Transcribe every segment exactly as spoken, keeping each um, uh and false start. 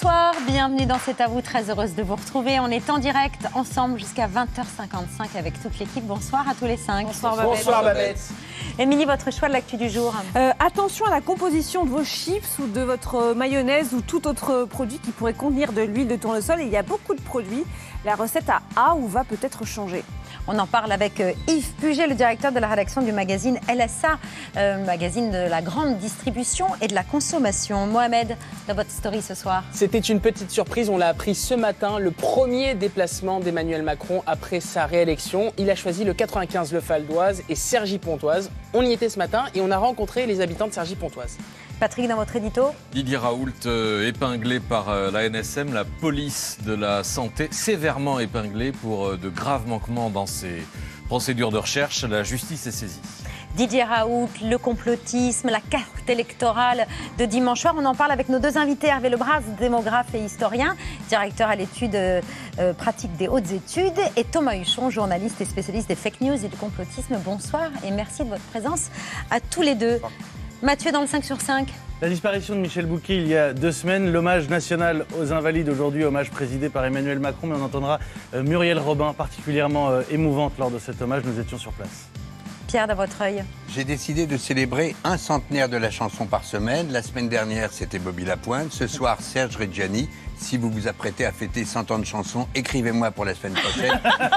Bonsoir, bienvenue dans C'est à vous, très heureuse de vous retrouver. On est en direct ensemble jusqu'à vingt heures cinquante-cinq avec toute l'équipe. Bonsoir à tous les cinq. Bonsoir Babette. Bonsoir Babette. Émilie, votre choix de l'actu du jour. Euh, attention à la composition de vos chips ou de votre mayonnaise ou tout autre produit qui pourrait contenir de l'huile de tournesol. Il y a beaucoup de produits. La recette a A ou va peut-être changer. On en parle avec Yves Puget, le directeur de la rédaction du magazine L S A, euh, magazine de la grande distribution et de la consommation. Mohamed, dans votre story ce soir. C'était une petite surprise, on l'a appris ce matin, le premier déplacement d'Emmanuel Macron après sa réélection. Il a choisi le quatre-vingt-quinze, le Val d'Oise et Cergy-Pontoise. On y était ce matin et on a rencontré les habitants de Cergy-Pontoise. Patrick, dans votre édito. Didier Raoult, euh, épinglé par euh, la N S M, la police de la santé, sévèrement épinglée pour euh, de graves manquements dans ses procédures de recherche. La justice est saisie. Didier Raoult, le complotisme, la carte électorale de dimanche soir. On en parle avec nos deux invités, Hervé Lebras, démographe et historien, directeur à l'étude euh, pratique des hautes études, et Thomas Huchon, journaliste et spécialiste des fake news et du complotisme. Bonsoir et merci de votre présence à tous les deux. Mathieu, dans le cinq sur cinq. La disparition de Michel Bouquet il y a deux semaines, l'hommage national aux Invalides aujourd'hui, hommage présidé par Emmanuel Macron, mais on entendra euh, Muriel Robin, particulièrement euh, émouvante lors de cet hommage. Nous étions sur place. Pierre, dans votre œil. J'ai décidé de célébrer un centenaire de la chanson par semaine. La semaine dernière, c'était Bobby Lapointe. Ce soir, Serge Reggiani. Si vous vous apprêtez à fêter cent ans de chansons, écrivez-moi pour la semaine prochaine.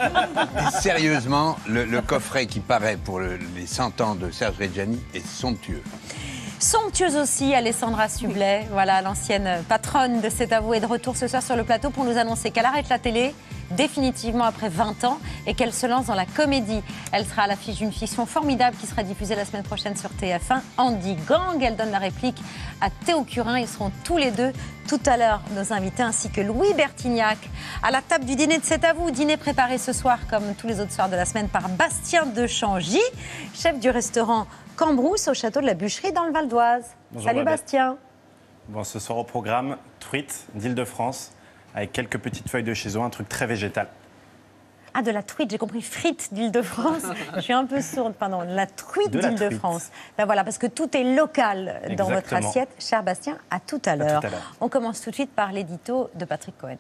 Et sérieusement, le, le coffret qui paraît pour le, les cent ans de Serge Reggiani est somptueux. Somptueuse aussi, Alessandra Sublet, voilà, l'ancienne patronne de C'est à vous, est de retour ce soir sur le plateau pour nous annoncer qu'elle arrête la télé définitivement après vingt ans et qu'elle se lance dans la comédie. Elle sera à l'affiche d'une fiction formidable qui sera diffusée la semaine prochaine sur T F un, Andy Gang. Elle donne la réplique à Théo Curin. Ils seront tous les deux tout à l'heure nos invités, ainsi que Louis Bertignac à la table du dîner de C'est à vous. Dîner préparé ce soir comme tous les autres soirs de la semaine par Bastien de Changy, chef du restaurant Cambrousse au château de la Bûcherie dans le Val d'Oise. Salut Babette. Bastien. Bon, ce soir au programme, truite d'Île-de-France avec quelques petites feuilles de chézeau, un truc très végétal. Ah, de la truite, j'ai compris, frites d'Île-de-France. Je suis un peu sourde, pardon. La truite De la d'Île-de-France. Ben voilà, parce que tout est local dans Exactement. votre assiette. Cher Bastien, à tout à l'heure. On commence tout de suite par l'édito de Patrick Cohen.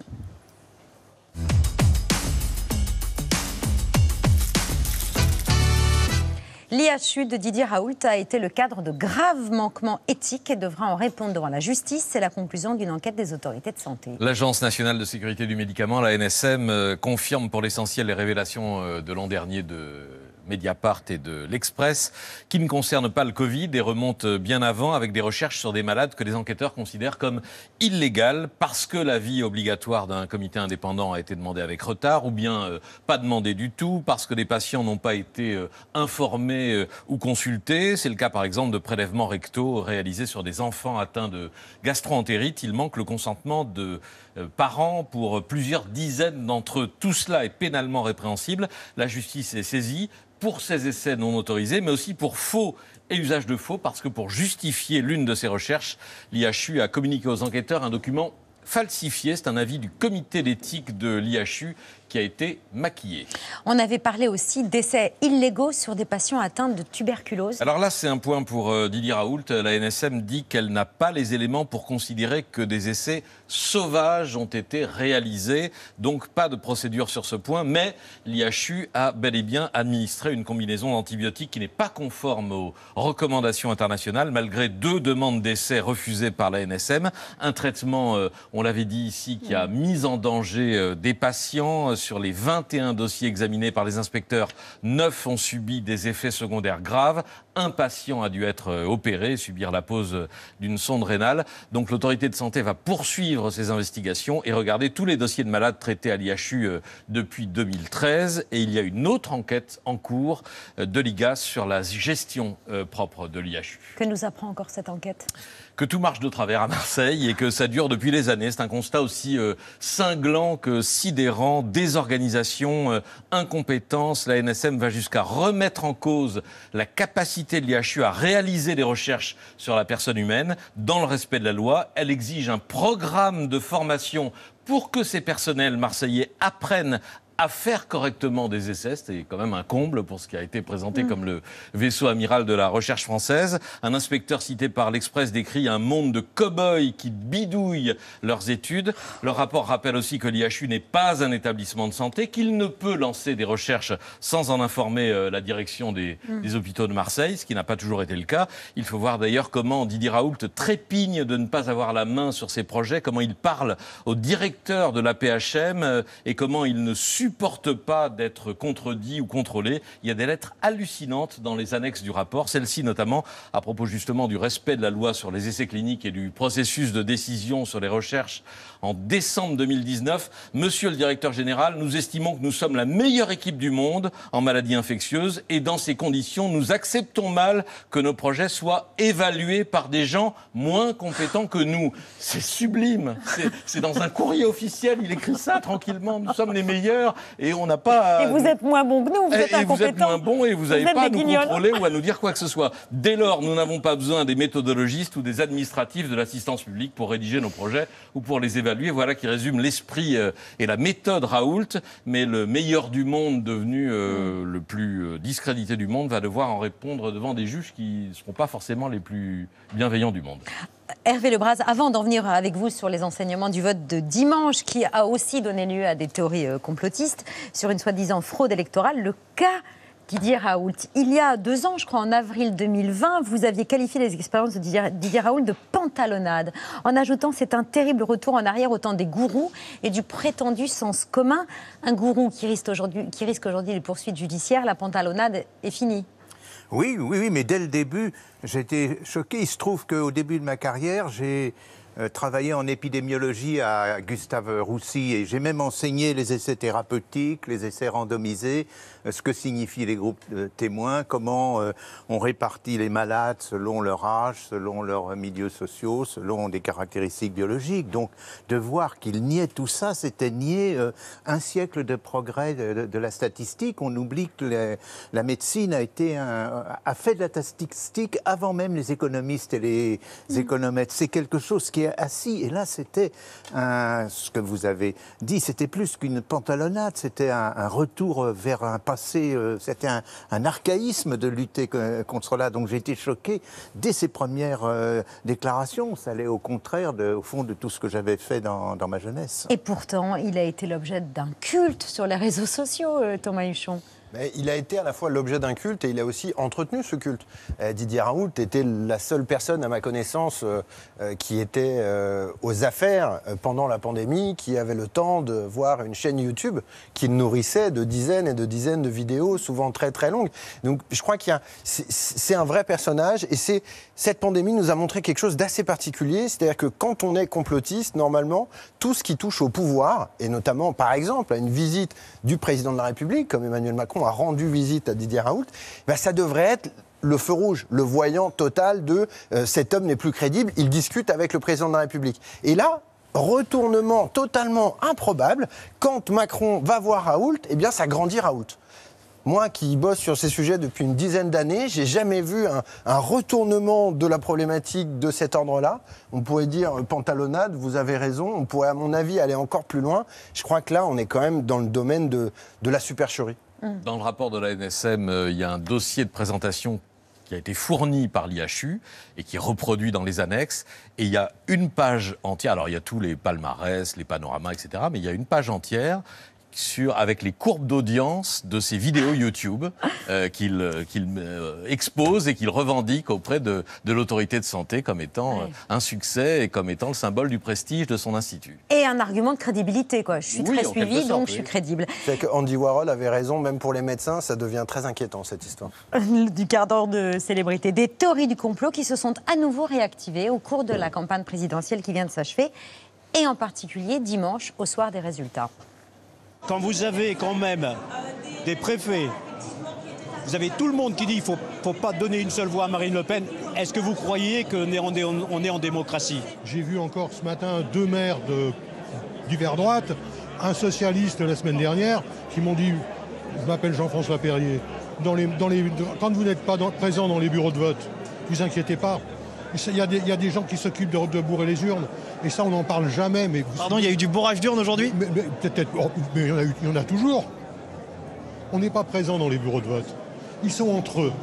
L'I H U de Didier Raoult a été le cadre de graves manquements éthiques et devra en répondre devant la justice. C'est la conclusion d'une enquête des autorités de santé. L'Agence nationale de sécurité du médicament, la N S M, euh, confirme pour l'essentiel les révélations euh, de l'an dernier de Mediapart et de l'Express, qui ne concernent pas le Covid et remontent bien avant avec des recherches sur des malades que les enquêteurs considèrent comme illégales parce que l'avis obligatoire d'un comité indépendant a été demandé avec retard ou bien euh, pas demandé du tout parce que les patients n'ont pas été euh, informés euh, ou consultés. C'est le cas par exemple de prélèvements rectaux réalisés sur des enfants atteints de gastro-entérite. Il manque le consentement de euh, parents pour plusieurs dizaines d'entre eux. Tout cela est pénalement répréhensible. La justice est saisie pour ces essais non autorisés, mais aussi pour faux et usage de faux, parce que pour justifier l'une de ces recherches, l'I H U a communiqué aux enquêteurs un document falsifié. C'est un avis du comité d'éthique de l'I H U qui a été maquillé. On avait parlé aussi d'essais illégaux sur des patients atteints de tuberculose. Alors là, c'est un point pour euh, Didier Raoult. La N S M dit qu'elle n'a pas les éléments pour considérer que des essais sauvages ont été réalisés. Donc pas de procédure sur ce point, mais l'I H U a bel et bien administré une combinaison d'antibiotiques qui n'est pas conforme aux recommandations internationales, malgré deux demandes d'essais refusées par la N S M. Un traitement, euh, on l'avait dit ici, qui a mis en danger euh, des patients. Sur les vingt et un dossiers examinés par les inspecteurs, neuf ont subi des effets secondaires graves. Un patient a dû être opéré, subir la pose d'une sonde rénale. Donc l'autorité de santé va poursuivre ces investigations et regarder tous les dossiers de malades traités à l'I H U depuis deux mille treize. Et il y a une autre enquête en cours de l'I G A S sur la gestion propre de l'I H U. Que nous apprend encore cette enquête ? Que tout marche de travers à Marseille et que ça dure depuis des années. C'est un constat aussi euh, cinglant que sidérant. Désorganisation, euh, incompétence. La N S M va jusqu'à remettre en cause la capacité de l'I H U à réaliser des recherches sur la personne humaine dans le respect de la loi. Elle exige un programme de formation pour que ces personnels marseillais apprennent à faire correctement des essais. C'était quand même un comble pour ce qui a été présenté mmh. comme le vaisseau amiral de la recherche française. Un inspecteur cité par l'Express décrit un monde de cow-boys qui bidouillent leurs études. Le rapport rappelle aussi que l'I H U n'est pas un établissement de santé, qu'il ne peut lancer des recherches sans en informer euh, la direction des, mmh. des hôpitaux de Marseille, ce qui n'a pas toujours été le cas. Il faut voir d'ailleurs comment Didier Raoult trépigne de ne pas avoir la main sur ces projets, comment il parle au directeur de la P H M euh, et comment il ne supporte pas d'être contredit ou contrôlé. Il y a des lettres hallucinantes dans les annexes du rapport, celle-ci notamment à propos justement du respect de la loi sur les essais cliniques et du processus de décision sur les recherches en décembre deux mille dix-neuf. Monsieur le directeur général, nous estimons que nous sommes la meilleure équipe du monde en maladies infectieuses et dans ces conditions, nous acceptons mal que nos projets soient évalués par des gens moins compétents que nous. C'est sublime. C'est, c'est dans un courrier officiel, il écrit ça tranquillement. Nous sommes les meilleurs et on n'a pas... Et vous êtes moins bon que nous, vous êtes et incompétents. Vous êtes moins bon et vous n'avez pas à nous guignols. contrôler ou à nous dire quoi que ce soit. Dès lors, nous n'avons pas besoin des méthodologistes ou des administratifs de l'assistance publique pour rédiger nos projets ou pour les évaluer. Voilà qui résume l'esprit euh, et la méthode Raoult. Mais le meilleur du monde, devenu euh, le plus euh, discrédité du monde, va devoir en répondre devant des juges qui ne seront pas forcément les plus bienveillants du monde. Hervé Lebras, avant d'en venir avec vous sur les enseignements du vote de dimanche, qui a aussi donné lieu à des théories euh, complotistes sur une soi-disant fraude électorale, le cas Didier Raoult. Il y a deux ans, je crois en avril deux mille vingt, vous aviez qualifié les expériences de Didier, Didier Raoult de pantalonnade, en ajoutant c'est un terrible retour en arrière au temps des gourous et du prétendu sens commun. Un gourou qui risque aujourd'hui, qui risque aujourd'hui les poursuites judiciaires, la pantalonnade est finie. Oui, oui, oui, mais dès le début, j'étais choqué. Il se trouve qu'au début de ma carrière, j'ai euh, travaillé en épidémiologie à Gustave Roussy et j'ai même enseigné les essais thérapeutiques, les essais randomisés, euh, ce que signifient les groupes de témoins, comment euh, on répartit les malades selon leur âge, selon leurs milieux sociaux, selon des caractéristiques biologiques. Donc, de voir qu'il niait tout ça, c'était nier euh, un siècle de progrès de, de, de la statistique. On oublie que les, la médecine a, été un, a fait de la statistique avant même les économistes et les mmh. économètres. C'est quelque chose qui est assis. Et là, c'était un, ce que vous avez dit, c'était plus qu'une pantalonnade, c'était un, un retour vers un passé, euh, c'était un, un archaïsme de lutter contre cela. Donc j'ai été choqué dès ces premières euh, déclarations. Ça allait au contraire, de, au fond, de tout ce que j'avais fait dans, dans ma jeunesse. Et pourtant, il a été l'objet d'un culte sur les réseaux sociaux, euh, Thomas Huchon. Mais il a été à la fois l'objet d'un culte et il a aussi entretenu ce culte. Euh, Didier Raoult était la seule personne, à ma connaissance, euh, euh, qui était euh, aux affaires euh, pendant la pandémie, qui avait le temps de voir une chaîne YouTube qu'il nourrissait de dizaines et de dizaines de vidéos, souvent très très longues. Donc je crois qu'il y a, c'est, c'est un vrai personnage et c'est, cette pandémie nous a montré quelque chose d'assez particulier, c'est-à-dire que quand on est complotiste, normalement, tout ce qui touche au pouvoir, et notamment par exemple à une visite du président de la République, comme Emmanuel Macron a rendu visite à Didier Raoult, ben ça devrait être le feu rouge, le voyant total de euh, cet homme n'est plus crédible, il discute avec le président de la République. Et là, retournement totalement improbable, quand Macron va voir Raoult, eh bien ça grandit Raoult. Moi qui bosse sur ces sujets depuis une dizaine d'années, j'ai jamais vu un, un retournement de la problématique de cet ordre-là. On pourrait dire euh, pantalonnade, vous avez raison, on pourrait à mon avis aller encore plus loin. Je crois que là, on est quand même dans le domaine de, de la supercherie. Dans le rapport de la N S M, euh, il y a un dossier de présentation qui a été fourni par l'I H U et qui est reproduit dans les annexes. Et il y a une page entière, alors il y a tous les palmarès, les panoramas, et cetera, mais il y a une page entière sur, avec les courbes d'audience de ces vidéos YouTube euh, qu'il, euh, qu'il euh, expose et qu'il revendique auprès de, de l'autorité de santé comme étant euh, un succès et comme étant le symbole du prestige de son institut. Et un argument de crédibilité, quoi. Je suis oui, très suivie, sorte, donc oui. je suis crédible. C'est que Andy Warhol avait raison, même pour les médecins, ça devient très inquiétant cette histoire. Du quart d'heure de célébrité. Des théories du complot qui se sont à nouveau réactivées au cours de la campagne présidentielle qui vient de s'achever, et en particulier dimanche au soir des résultats. Quand vous avez quand même des préfets, vous avez tout le monde qui dit qu'il ne faut, faut pas donner une seule voix à Marine Le Pen, est-ce que vous croyez qu'on est en, on est en démocratie ? J'ai vu encore ce matin deux maires de, du vert droite, un socialiste la semaine dernière, qui m'ont dit, je m'appelle Jean-François Perrier, dans les, dans les, quand vous n'êtes pas dans, présent dans les bureaux de vote, ne vous inquiétez pas, il y, a des, il y a des gens qui s'occupent de, de bourrer les urnes. Et ça, on n'en parle jamais. Mais Pardon, il y a eu du bourrage d'urne aujourd'hui? Mais, mais, peut-être, oh, mais il y en a eu- il y en a toujours. On n'est pas présent dans les bureaux de vote. Ils sont entre eux.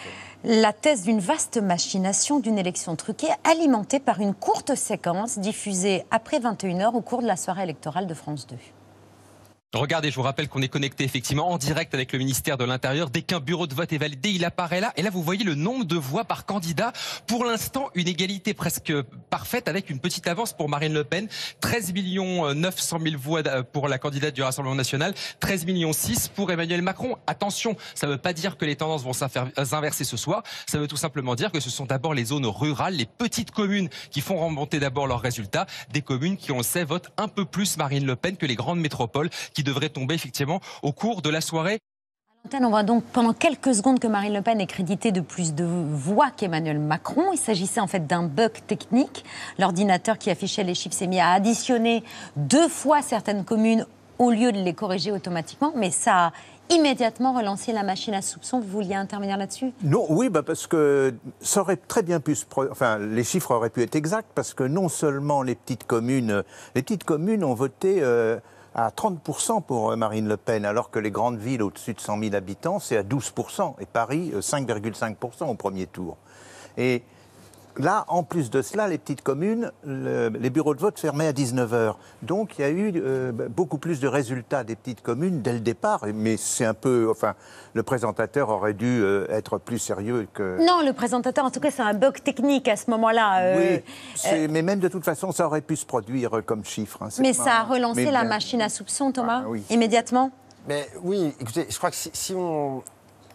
La thèse d'une vaste machination d'une élection truquée alimentée par une courte séquence diffusée après vingt et une heures au cours de la soirée électorale de France deux. Regardez, je vous rappelle qu'on est connecté effectivement en direct avec le ministère de l'Intérieur. Dès qu'un bureau de vote est validé, il apparaît là. Et là, vous voyez le nombre de voix par candidat. Pour l'instant, une égalité presque parfaite avec une petite avance pour Marine Le Pen. treize millions neuf cent mille voix pour la candidate du Rassemblement national. treize millions six pour Emmanuel Macron. Attention, ça ne veut pas dire que les tendances vont s'inverser ce soir. Ça veut tout simplement dire que ce sont d'abord les zones rurales, les petites communes qui font remonter d'abord leurs résultats. Des communes qui, on le sait, votent un peu plus Marine Le Pen que les grandes métropoles qui devrait tomber effectivement au cours de la soirée. On voit donc pendant quelques secondes que Marine Le Pen est créditée de plus de voix qu'Emmanuel Macron. Il s'agissait en fait d'un bug technique. L'ordinateur qui affichait les chiffres s'est mis à additionner deux fois certaines communes au lieu de les corriger automatiquement. Mais ça a immédiatement relancé la machine à soupçons. Vous vouliez intervenir là-dessus? Non, oui, bah parce que ça aurait très bien pu se... Pro... Enfin, les chiffres auraient pu être exacts parce que non seulement les petites communes... Les petites communes ont voté... Euh... à trente pour cent pour Marine Le Pen, alors que les grandes villes au-dessus de cent mille habitants, c'est à douze pour cent. Et Paris, cinq virgule cinq pour cent au premier tour. Et là, en plus de cela, les petites communes, le, les bureaux de vote fermaient à dix-neuf heures. Donc, il y a eu euh, beaucoup plus de résultats des petites communes dès le départ. Mais c'est un peu... Enfin, le présentateur aurait dû euh, être plus sérieux que... Non, le présentateur, en tout cas, c'est un bug technique à ce moment-là. Euh, oui, euh, mais même de toute façon, ça aurait pu se produire comme chiffre. Hein, mais pas... ça a relancé mais la bien... machine à soupçons, Thomas, ah, oui. Immédiatement? Mais oui, écoutez, je crois que si, si, on,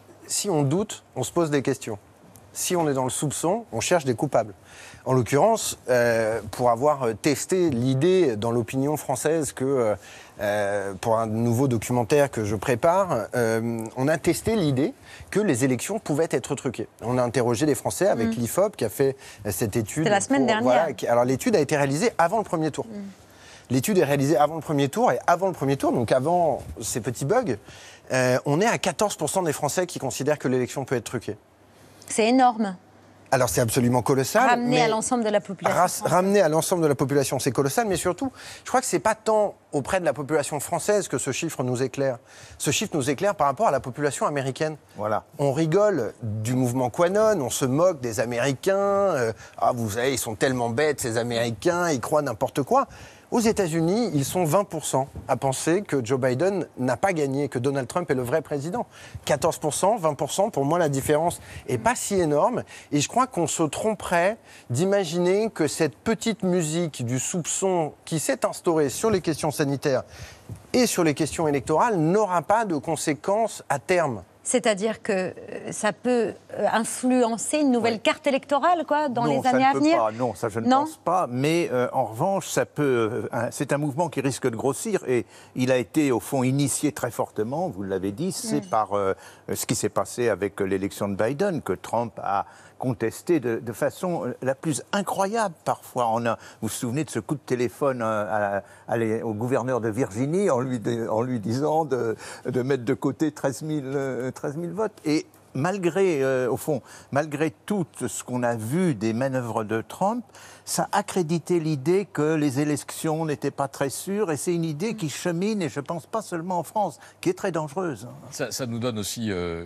si on doute, on se pose des questions. Si on est dans le soupçon, on cherche des coupables. En l'occurrence, euh, pour avoir testé l'idée dans l'opinion française que, euh, pour un nouveau documentaire que je prépare, euh, on a testé l'idée que les élections pouvaient être truquées. On a interrogé les Français avec mmh. l'I F O P qui a fait cette étude. C'est la semaine pour, dernière. Voilà, qui, alors l'étude a été réalisée avant le premier tour. Mmh. L'étude est réalisée avant le premier tour, et avant le premier tour, donc avant ces petits bugs, euh, on est à quatorze pour cent des Français qui considèrent que l'élection peut être truquée. C'est énorme. Alors c'est absolument colossal. Ramener à l'ensemble de la population. Ramener à l'ensemble de la population, c'est colossal, mais surtout, je crois que c'est pas tant auprès de la population française que ce chiffre nous éclaire. Ce chiffre nous éclaire par rapport à la population américaine. Voilà. On rigole du mouvement QAnon, on se moque des Américains. Euh, ah, vous savez, ils sont tellement bêtes, ces Américains, ils croient n'importe quoi. Aux États-Unis, ils sont vingt pour cent à penser que Joe Biden n'a pas gagné, que Donald Trump est le vrai président. quatorze pour cent, vingt pour cent, pour moi, la différence n'est pas si énorme. Et je crois qu'on se tromperait d'imaginer que cette petite musique du soupçon qui s'est instaurée sur les questions sanitaires et sur les questions électorales n'aura pas de conséquences à terme. C'est-à-dire que ça peut influencer une nouvelle oui. carte électorale, quoi, dans non, les années à venir. Pas, non, ça je ne non pense pas. Mais euh, en revanche, ça peut. Euh, c'est un mouvement qui risque de grossir et il a été au fond initié très fortement. Vous l'avez dit, c'est mmh. par euh, ce qui s'est passé avec l'élection de Biden que Trump a contesté de, de façon la plus incroyable parfois. On a, vous vous souvenez de ce coup de téléphone à, à, à les, au gouverneur de Virginie en lui, de, en lui disant de, de mettre de côté treize mille votes. Et malgré, euh, au fond, malgré tout ce qu'on a vu des manœuvres de Trump, ça a accrédité l'idée que les élections n'étaient pas très sûres. Et c'est une idée qui chemine, et je ne pense pas seulement en France, qui est très dangereuse. Ça, ça nous donne aussi... Euh...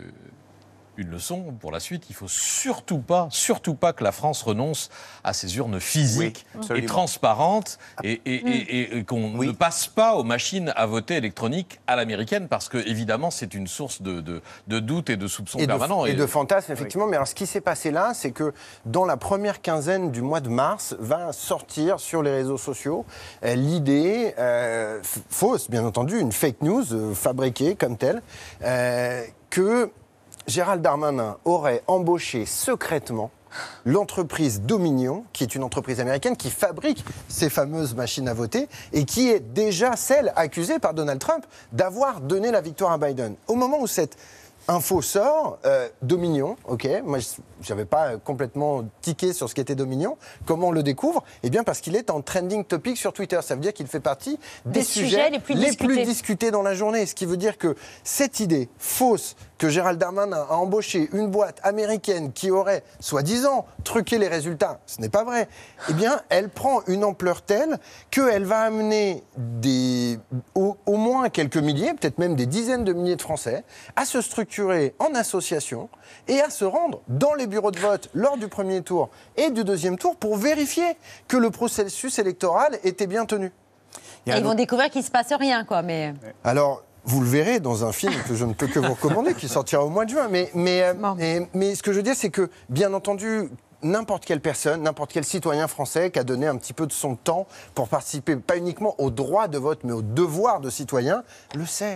une leçon pour la suite. Il ne faut surtout pas, surtout pas que la France renonce à ses urnes physiques oui, et transparentes et, et, et, et, et qu'on oui. ne passe pas aux machines à voter électroniques à l'américaine parce que, évidemment, c'est une source de, de, de doute et de soupçons et permanents. De, et, et de fantasmes, effectivement. Oui. Mais alors, ce qui s'est passé là, c'est que dans la première quinzaine du mois de mars, va sortir sur les réseaux sociaux euh, l'idée, euh, fausse, bien entendu, une fake news euh, fabriquée comme telle, euh, que Gérald Darmanin aurait embauché secrètement l'entreprise Dominion, qui est une entreprise américaine qui fabrique ces fameuses machines à voter et qui est déjà celle accusée par Donald Trump d'avoir donné la victoire à Biden. Au moment où cette info sort, euh, Dominion, ok, moi je n'avais pas complètement tiqué sur ce qu'était Dominion. Comment on le découvre? Eh bien parce qu'il est en trending topic sur Twitter, ça veut dire qu'il fait partie des, des sujets, sujets les, plus, les discutés. plus discutés dans la journée, ce qui veut dire que cette idée fausse que Gérald Darmanin a embauché une boîte américaine qui aurait, soi-disant, truqué les résultats, ce n'est pas vrai, eh bien elle prend une ampleur telle qu'elle va amener des, au, au moins quelques milliers, peut-être même des dizaines de milliers de Français, à se structurer en association et à se rendre dans les bureaux de vote lors du premier tour et du deuxième tour pour vérifier que le processus électoral était bien tenu. Et ils vont découvrir qu'il ne se passe rien, quoi. Mais... Alors, vous le verrez dans un film que je ne peux que vous recommander, qui sortira au mois de juin. Mais, mais, bon. mais, mais ce que je veux dire, c'est que, bien entendu, n'importe quelle personne, n'importe quel citoyen français qui a donné un petit peu de son temps pour participer, pas uniquement au droit de vote, mais au devoir de citoyen, le sait.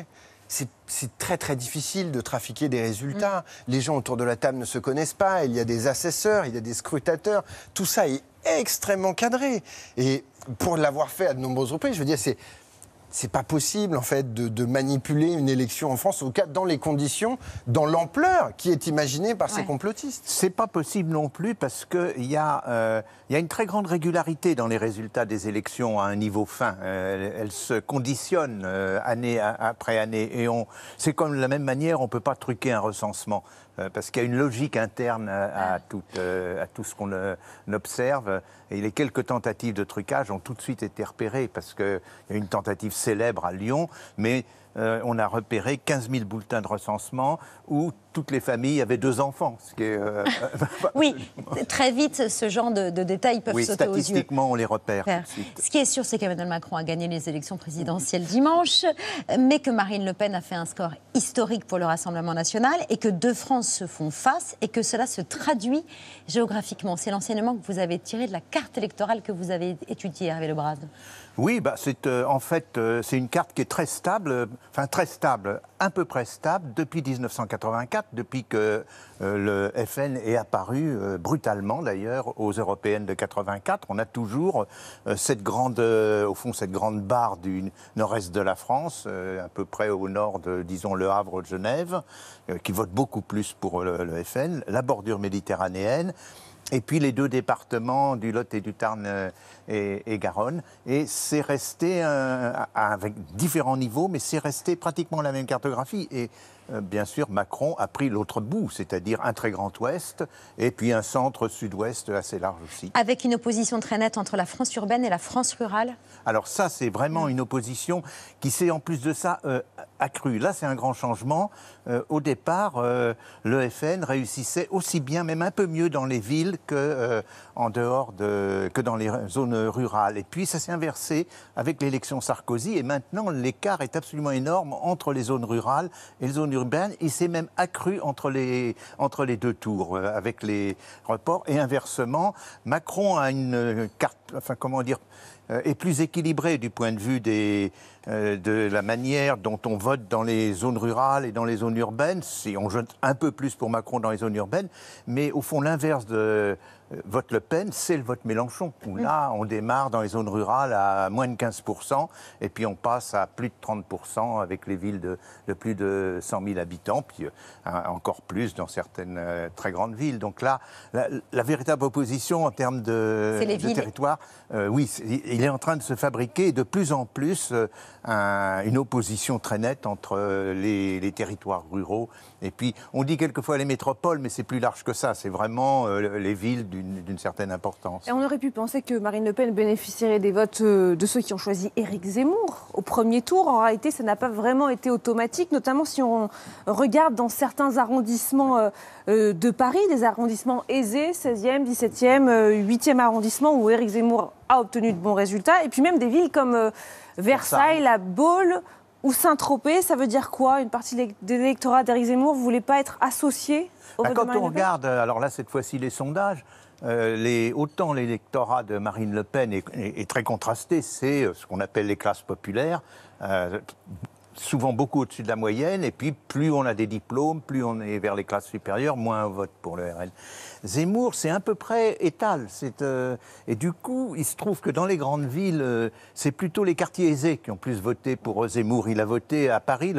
C'est très très difficile de trafiquer des résultats. Mmh. Les gens autour de la table ne se connaissent pas. Il y a des assesseurs, il y a des scrutateurs. Tout ça est extrêmement cadré. Et pour l'avoir fait à de nombreuses reprises, je veux dire, c'est... C'est pas possible, en fait, de, de manipuler une élection en France, au cas, dans les conditions, dans l'ampleur qui est imaginée par ouais. ces complotistes. C'est pas possible non plus parce qu'il y, euh, y a une très grande régularité dans les résultats des élections à un niveau fin. Euh, elles se conditionnent euh, année après année. Et c'est comme de la même manière, on ne peut pas truquer un recensement. Euh, parce qu'il y a une logique interne à, à, tout, euh, à tout ce qu'on euh, observe. Et les quelques tentatives de trucage ont tout de suite été repérées, parce qu'il y a une tentative célèbre à Lyon, mais euh, on a repéré quinze mille bulletins de recensement où toutes les familles avaient deux enfants. Ce qui est, euh, oui, très vite, ce genre de, de détails peuvent oui, sauter aux yeux. Statistiquement, on les repère tout de suite. Ce qui est sûr, c'est qu'Emmanuel Macron a gagné les élections présidentielles dimanche, mais que Marine Le Pen a fait un score historique pour le Rassemblement national et que deux France se font face et que cela se traduit géographiquement. C'est l'enseignement que vous avez tiré de la carte électorale que vous avez étudiée, Hervé Lebrade. Oui, bah c'est euh, en fait euh, c'est une carte qui est très stable, euh, enfin très stable, à peu près stable depuis mille neuf cent quatre-vingt-quatre, depuis que euh, le F N est apparu euh, brutalement d'ailleurs aux européennes de quatre-vingt-quatre. On a toujours euh, cette grande, euh, au fond cette grande barre du nord-est de la France, euh, à peu près au nord de, disons, Le Havre, Genève, euh, qui vote beaucoup plus pour le, le F N, la bordure méditerranéenne. Et puis les deux départements du Lot et du Tarn euh, et, et Garonne. Et c'est resté, euh, avec différents niveaux, mais c'est resté pratiquement la même cartographie. Et euh, bien sûr, Macron a pris l'autre bout, c'est-à-dire un très grand ouest, et puis un centre sud-ouest assez large aussi. Avec une opposition très nette entre la France urbaine et la France rurale? Alors ça, c'est vraiment une opposition qui s'est en plus de ça euh, accrue. Là, c'est un grand changement. Euh, au départ, euh, le F N réussissait aussi bien, même un peu mieux dans les villes que, euh, en dehors de, que dans les zones rurales. Et puis, ça s'est inversé avec l'élection Sarkozy. Et maintenant, l'écart est absolument énorme entre les zones rurales et les zones urbaines. Il s'est même accru entre les, entre les deux tours, euh, avec les reports. Et inversement, Macron a une carte, enfin, comment dire, euh, est plus équilibré du point de vue des, euh, de la manière dont on vote dans les zones rurales et dans les zones urbaines. Si on vote un peu plus pour Macron dans les zones urbaines, mais au fond, l'inverse de euh, vote Le Pen, c'est le vote Mélenchon, où là, on démarre dans les zones rurales à moins de quinze pour cent, et puis on passe à plus de trente pour cent avec les villes de, de plus de cent mille habitants, puis euh, encore plus dans certaines euh, très grandes villes. Donc là, la, la véritable opposition en termes de, de territoire, euh, oui, il est en train de se fabriquer de plus en plus euh, un, une opposition très nette entre euh, les, les territoires ruraux. Et puis, on dit quelquefois les métropoles, mais c'est plus large que ça. C'est vraiment euh, les villes d'une certaine importance. Et on aurait pu penser que Marine Le Pen bénéficierait des votes euh, de ceux qui ont choisi Éric Zemmour au premier tour. En réalité, ça n'a pas vraiment été automatique, notamment si on regarde dans certains arrondissements euh, euh, de Paris, des arrondissements aisés, seizième, dix-septième, euh, huitième arrondissement, où Éric Zemmour a obtenu de bons résultats. Et puis même des villes comme euh, Versailles, La Baule ou Saint-Tropez. Ça veut dire quoi? Une partie de l'électorat d'Éric Zemmour ne voulait pas être associée au bah, vote quand de Marine on Le Pen? regarde, alors là, cette fois-ci, les sondages, euh, les, autant l'électorat de Marine Le Pen est, est, est très contrasté, c'est ce qu'on appelle les classes populaires, euh, souvent beaucoup au-dessus de la moyenne, et puis plus on a des diplômes, plus on est vers les classes supérieures, moins on vote pour le R N. Zemmour, c'est à peu près étal. Euh, et du coup, il se trouve que dans les grandes villes, euh, c'est plutôt les quartiers aisés qui ont plus voté pour Zemmour. Il a voté à Paris, le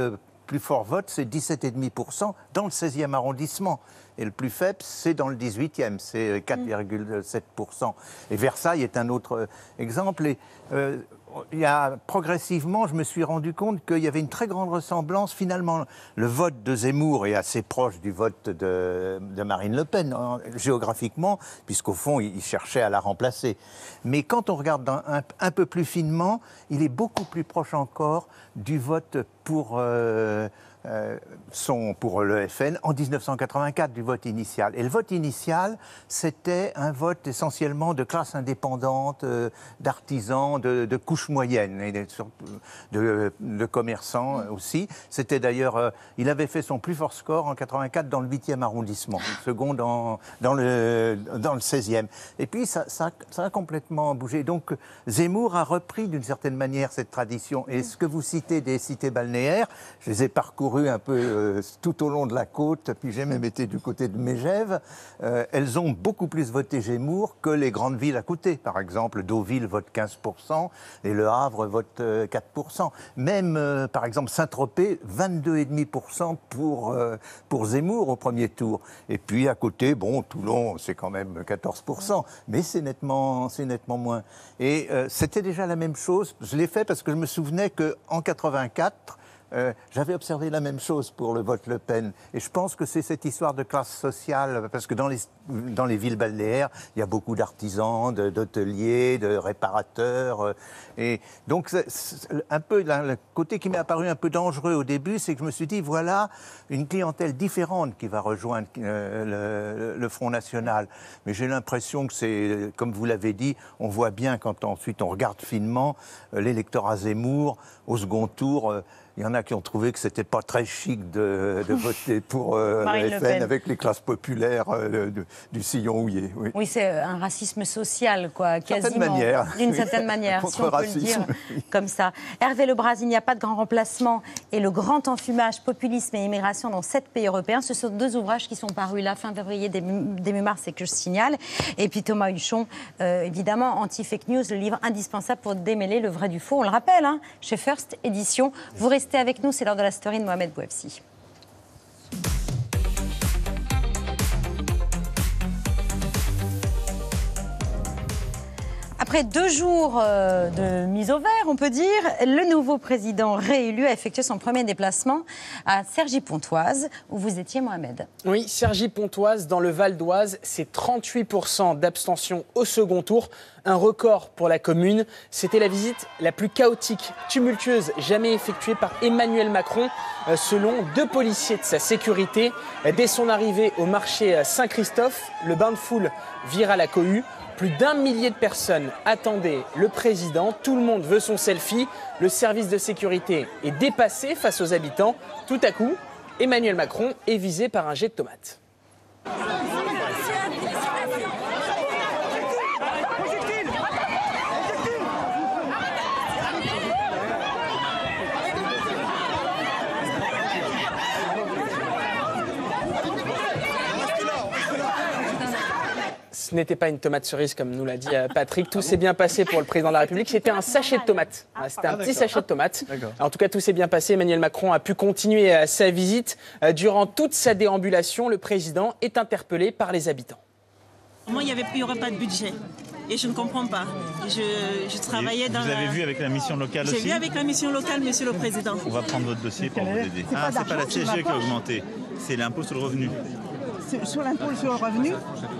plus fort vote, c'est dix-sept virgule cinq pour cent dans le seizième arrondissement. Et le plus faible, c'est dans le dix-huitième, c'est quatre virgule sept pour cent. Et Versailles est un autre exemple. Et, euh, il y a, progressivement, je me suis rendu compte qu'il y avait une très grande ressemblance. Finalement, le vote de Zemmour est assez proche du vote de, de Marine Le Pen, hein, géographiquement, puisqu'au fond, il, il cherchait à la remplacer. Mais quand on regarde un, un, un peu plus finement, il est beaucoup plus proche encore du vote pour... Euh, Euh, sont pour le F N en dix-neuf cent quatre-vingt-quatre, du vote initial. Et le vote initial, c'était un vote essentiellement de classe indépendante, euh, d'artisans, de, de couches moyennes, et de, de, de commerçants aussi. C'était d'ailleurs, euh, il avait fait son plus fort score en quatre-vingt-quatre dans le huitième arrondissement, le second dans, dans, le, dans le seizième. Et puis ça, ça, ça a complètement bougé. Donc Zemmour a repris d'une certaine manière cette tradition. Et ce que vous citez des cités balnéaires, je les ai parcourus un peu euh, tout au long de la côte, puis j'ai même été du côté de Megève, euh, elles ont beaucoup plus voté Zemmour que les grandes villes à côté. Par exemple, Deauville vote quinze pour cent et Le Havre vote euh, quatre pour cent. Même, euh, par exemple, Saint-Tropez, vingt-deux virgule cinq pour cent pour, euh, pour Zemmour au premier tour. Et puis à côté, bon, Toulon, c'est quand même quatorze pour cent, mais c'est nettement, c'est nettement moins. Et euh, c'était déjà la même chose. Je l'ai fait parce que je me souvenais qu'en quatre-vingt-quatre, Euh, j'avais observé la même chose pour le vote Le Pen. Et je pense que c'est cette histoire de classe sociale, parce que dans les, dans les villes balnéaires, il y a beaucoup d'artisans, de, d'hôteliers, de réparateurs. Euh, et donc, c'est, c'est un peu, là, le côté qui m'est apparu un peu dangereux au début, c'est que je me suis dit, voilà une clientèle différente qui va rejoindre euh, le, le Front National. Mais j'ai l'impression que c'est, comme vous l'avez dit, on voit bien quand ensuite on regarde finement euh, l'électorat Zemmour, au second tour, euh, il y en a qui ont trouvé que c'était pas très chic de, de voter pour euh, le F N avec les classes populaires euh, de, du sillon houillé. Oui, oui c'est un racisme social, quoi, quasiment. Manière. D'une certaine manière, si on peut le dire comme ça. Hervé Lebras, il n'y a pas de grand remplacement et le grand enfumage, populisme et immigration dans sept pays européens. Ce sont deux ouvrages qui sont parus là, fin février, début, début mars, et que je signale. Et puis Thomas Huchon, euh, évidemment, Anti-Fake News, le livre indispensable pour démêler le vrai du faux. On le rappelle, hein, chez First Édition. Vous restez avec nous, c'est l'heure de la story de Mohamed Bouafsi. Après deux jours de mise au vert, on peut dire, le nouveau président réélu a effectué son premier déplacement à Cergy-Pontoise, où vous étiez, Mohamed. Oui, Cergy-Pontoise, dans le Val d'Oise, c'est trente-huit pour cent d'abstention au second tour. Un record pour la commune. C'était la visite la plus chaotique, tumultueuse, jamais effectuée par Emmanuel Macron, selon deux policiers de sa sécurité. Dès son arrivée au marché Saint-Christophe, le bain de foule vire à la cohue. Plus d'un millier de personnes attendaient le président. Tout le monde veut son selfie. Le service de sécurité est dépassé face aux habitants. Tout à coup, Emmanuel Macron est visé par un jet de tomates. Ce n'était pas une tomate cerise comme nous l'a dit Patrick. Tout s'est bien passé pour le président de la République. C'était un sachet de tomates. C'était un petit sachet de tomates. En tout cas, tout s'est bien passé. Emmanuel Macron a pu continuer sa visite. Durant toute sa déambulation, le président est interpellé par les habitants. Moi, il n'y aurait pas de budget. Et je ne comprends pas. Je, je travaillais dans Vous avez la... vu avec la mission locale aussi? J'ai vu avec la mission locale, monsieur le président. On va prendre votre dossier pour vous aider. Ah, c'est pas la C S G qui a augmenté. C'est l'impôt sur le revenu. Sur l'impôt sur le revenu.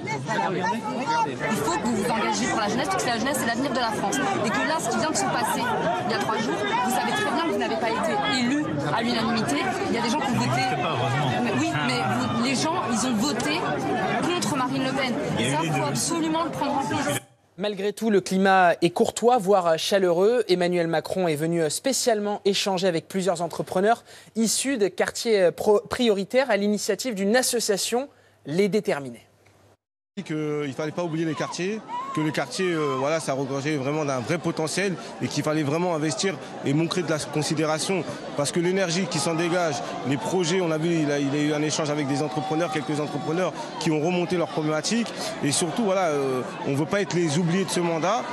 Il faut que vous vous engagiez pour la jeunesse, parce que la jeunesse, c'est l'avenir de la France. Et que là, ce qui vient de se passer il y a trois jours, vous savez très bien que vous n'avez pas été élu à l'unanimité. Il y a des gens qui ont voté. Pas heureusement. Mais oui, mais vous, les gens, ils ont voté contre Marine Le Pen. Et ça, il faut absolument le prendre en compte. Malgré tout, le climat est courtois, voire chaleureux. Emmanuel Macron est venu spécialement échanger avec plusieurs entrepreneurs issus de quartiers prioritaires à l'initiative d'une association, Les Déterminés. Il ne fallait pas oublier les quartiers, que le quartier, euh, voilà, ça regorgeait vraiment d'un vrai potentiel et qu'il fallait vraiment investir et montrer de la considération. Parce que l'énergie qui s'en dégage, les projets, on a vu, il a, il a eu un échange avec des entrepreneurs, quelques entrepreneurs qui ont remonté leurs problématiques. Et surtout, voilà, euh, on ne veut pas être les oubliés de ce mandat.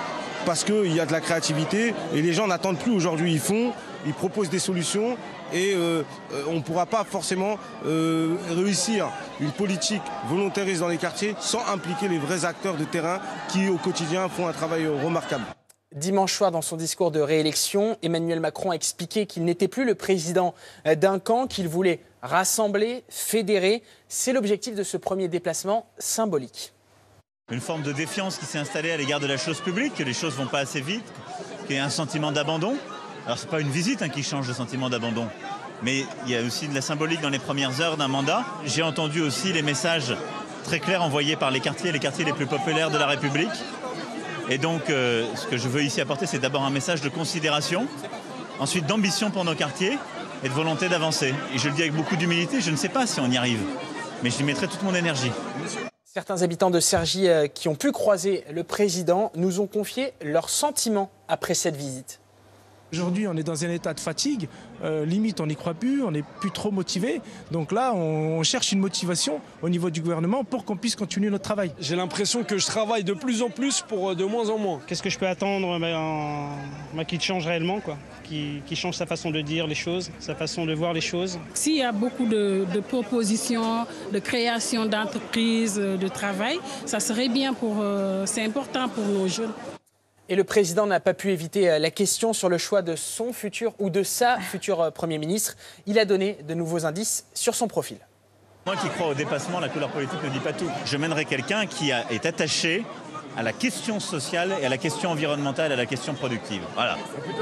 parce qu'il y a de la créativité et les gens n'attendent plus aujourd'hui, ils font, ils proposent des solutions et euh, on ne pourra pas forcément euh, réussir une politique volontariste dans les quartiers sans impliquer les vrais acteurs de terrain qui au quotidien font un travail remarquable. Dimanche soir, dans son discours de réélection, Emmanuel Macron a expliqué qu'il n'était plus le président d'un camp, qu'il voulait rassembler, fédérer. C'est l'objectif de ce premier déplacement symbolique. Une forme de défiance qui s'est installée à l'égard de la chose publique, que les choses ne vont pas assez vite, qu'il y a un sentiment d'abandon. Alors ce n'est pas une visite hein, qui change le sentiment d'abandon, mais il y a aussi de la symbolique dans les premières heures d'un mandat. J'ai entendu aussi les messages très clairs envoyés par les quartiers, les quartiers les plus populaires de la République. Et donc, euh, ce que je veux ici apporter, c'est d'abord un message de considération, ensuite d'ambition pour nos quartiers et de volonté d'avancer. Et je le dis avec beaucoup d'humilité, je ne sais pas si on y arrive, mais je y mettrai toute mon énergie. Certains habitants de Cergy euh, qui ont pu croiser le président nous ont confié leurs sentiments après cette visite. Aujourd'hui, on est dans un état de fatigue, euh, limite on n'y croit plus, on n'est plus trop motivé. Donc là, on, on cherche une motivation au niveau du gouvernement pour qu'on puisse continuer notre travail. J'ai l'impression que je travaille de plus en plus pour de moins en moins. Qu'est-ce que je peux attendre ben, en... ben, qu'il change réellement, quoi. Qu'il, qu'il change sa façon de dire les choses, sa façon de voir les choses. S'il y a beaucoup de, de propositions, de création d'entreprises, de travail, ça serait bien pour... Euh, c'est important pour nos jeunes. Et le président n'a pas pu éviter la question sur le choix de son futur ou de sa future Premier ministre. Il a donné de nouveaux indices sur son profil. Moi qui crois au dépassement, la couleur politique ne dit pas tout. Je mènerai quelqu'un qui a, est attaché à la question sociale et à la question environnementale, à la question productive. Voilà.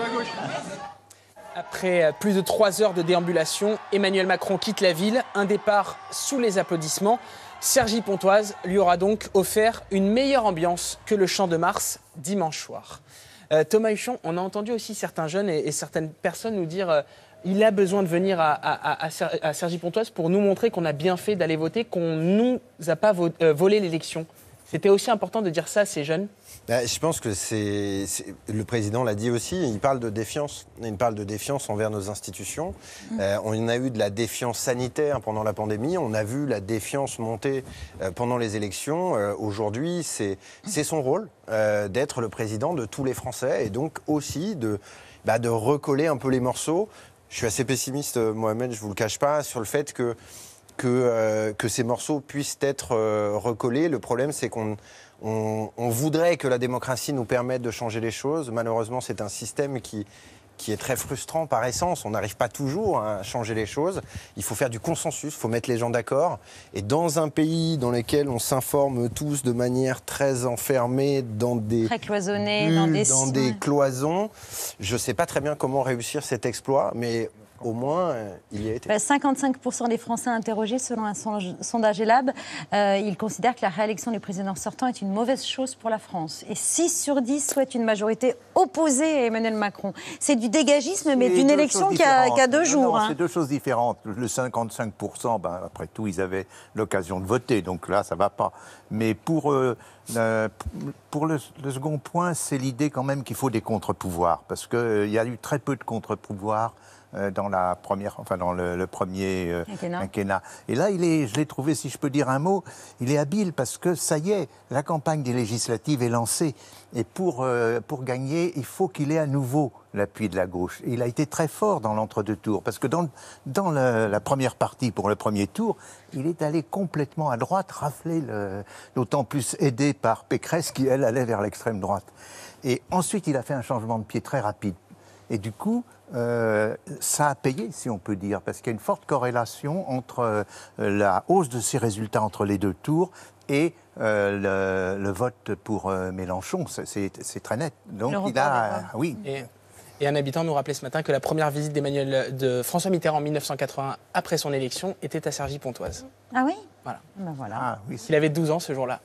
Après plus de trois heures de déambulation, Emmanuel Macron quitte la ville. Un départ sous les applaudissements. Cergy-Pontoise lui aura donc offert une meilleure ambiance que le Champ de Mars dimanche soir. Euh, Thomas Huchon, on a entendu aussi certains jeunes et, et certaines personnes nous dire euh, il a besoin de venir à, à, à, à Cergy-Pontoise pour nous montrer qu'on a bien fait d'aller voter, qu'on ne nous a pas vo euh, volé l'élection. C'était aussi important de dire ça à ces jeunes. Bah, je pense que c'est, c'est le président l'a dit aussi, il parle de défiance. Il parle de défiance envers nos institutions. Mmh. Euh, on a eu de la défiance sanitaire pendant la pandémie, on a vu la défiance monter euh, pendant les élections. Euh, aujourd'hui, c'est, c'est son rôle euh, d'être le président de tous les Français et donc aussi de, bah, de recoller un peu les morceaux. Je suis assez pessimiste, Mohamed, je ne vous le cache pas, sur le fait que Que, euh, que ces morceaux puissent être euh, recollés. Le problème, c'est qu'on on, on voudrait que la démocratie nous permette de changer les choses. Malheureusement, c'est un système qui, qui est très frustrant par essence. On n'arrive pas toujours à changer les choses. Il faut faire du consensus, il faut mettre les gens d'accord. Et dans un pays dans lequel on s'informe tous de manière très enfermée, dans des, très cloisonnée, dans des, dans des cloisons, je ne sais pas très bien comment réussir cet exploit, mais au moins, euh, il y a été. Bah, cinquante-cinq pour cent des Français interrogés, selon un sondage Elab, euh, ils considèrent que la réélection du président sortant est une mauvaise chose pour la France. Et six sur dix souhaitent une majorité opposée à Emmanuel Macron. C'est du dégagisme, mais d'une élection qui a, qui a deux jours. Non, non, hein. C'est deux choses différentes. Le cinquante-cinq pour cent, ben, après tout, ils avaient l'occasion de voter, donc là, ça ne va pas. Mais pour, euh, euh, pour le, le second point, c'est l'idée quand même qu'il faut des contre-pouvoirs, parce qu'il euh, y a eu très peu de contre-pouvoirs dans la première, enfin dans le, le premier euh, quinquennat. Et là, il est, je l'ai trouvé, si je peux dire un mot, il est habile parce que ça y est, la campagne des législatives est lancée. Et pour, euh, pour gagner, il faut qu'il ait à nouveau l'appui de la gauche. Et il a été très fort dans l'entre-deux tours, parce que dans, dans le, la première partie, pour le premier tour, il est allé complètement à droite, rafler, le, d'autant plus aidé par Pécresse, qui, elle, allait vers l'extrême droite. Et ensuite, il a fait un changement de pied très rapide. Et du coup, Euh, ça a payé, si on peut dire, parce qu'il y a une forte corrélation entre euh, la hausse de ces résultats entre les deux tours et euh, le, le vote pour euh, Mélenchon. C'est, c'est, c'est très net. Donc il a, euh, oui. Et, et un habitant nous rappelait ce matin que la première visite d'Emmanuel, de François Mitterrand en mille neuf cent quatre-vingts, après son élection, était à Cergy-Pontoise. Ah oui. Voilà. Ben voilà. Ah, oui, il avait douze ans ce jour-là.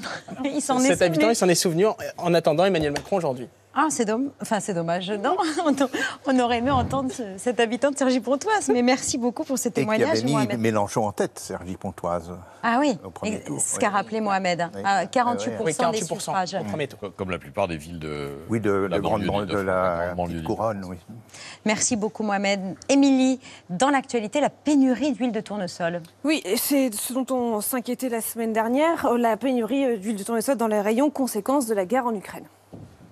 il s'en Cet est habitant, souvenu. il s'en est souvenu en, en attendant Emmanuel Macron aujourd'hui. Ah, c'est dommage. Enfin, c'est dommage. Non, on aurait aimé entendre ce, cet habitant de Cergy-Pontoise. Mais merci beaucoup pour ce témoignage, et qui avait mis Mohamed. Mélenchon en tête, Cergy-Pontoise. Ah oui, au premier et tour, ce oui. qu'a rappelé Mohamed. Oui. Ah, quarante-huit pour cent, oui, quarante-huit des pour cent suffrages. au premier tour. Comme la plupart des villes de, oui, de, la de grande banlieue de, de la petite couronne. Oui. Merci beaucoup, Mohamed. Émilie, dans l'actualité, la pénurie d'huile de tournesol. Oui, c'est ce dont on s'inquiétait la semaine dernière, la pénurie d'huile de tournesol dans les rayons, conséquence de la guerre en Ukraine.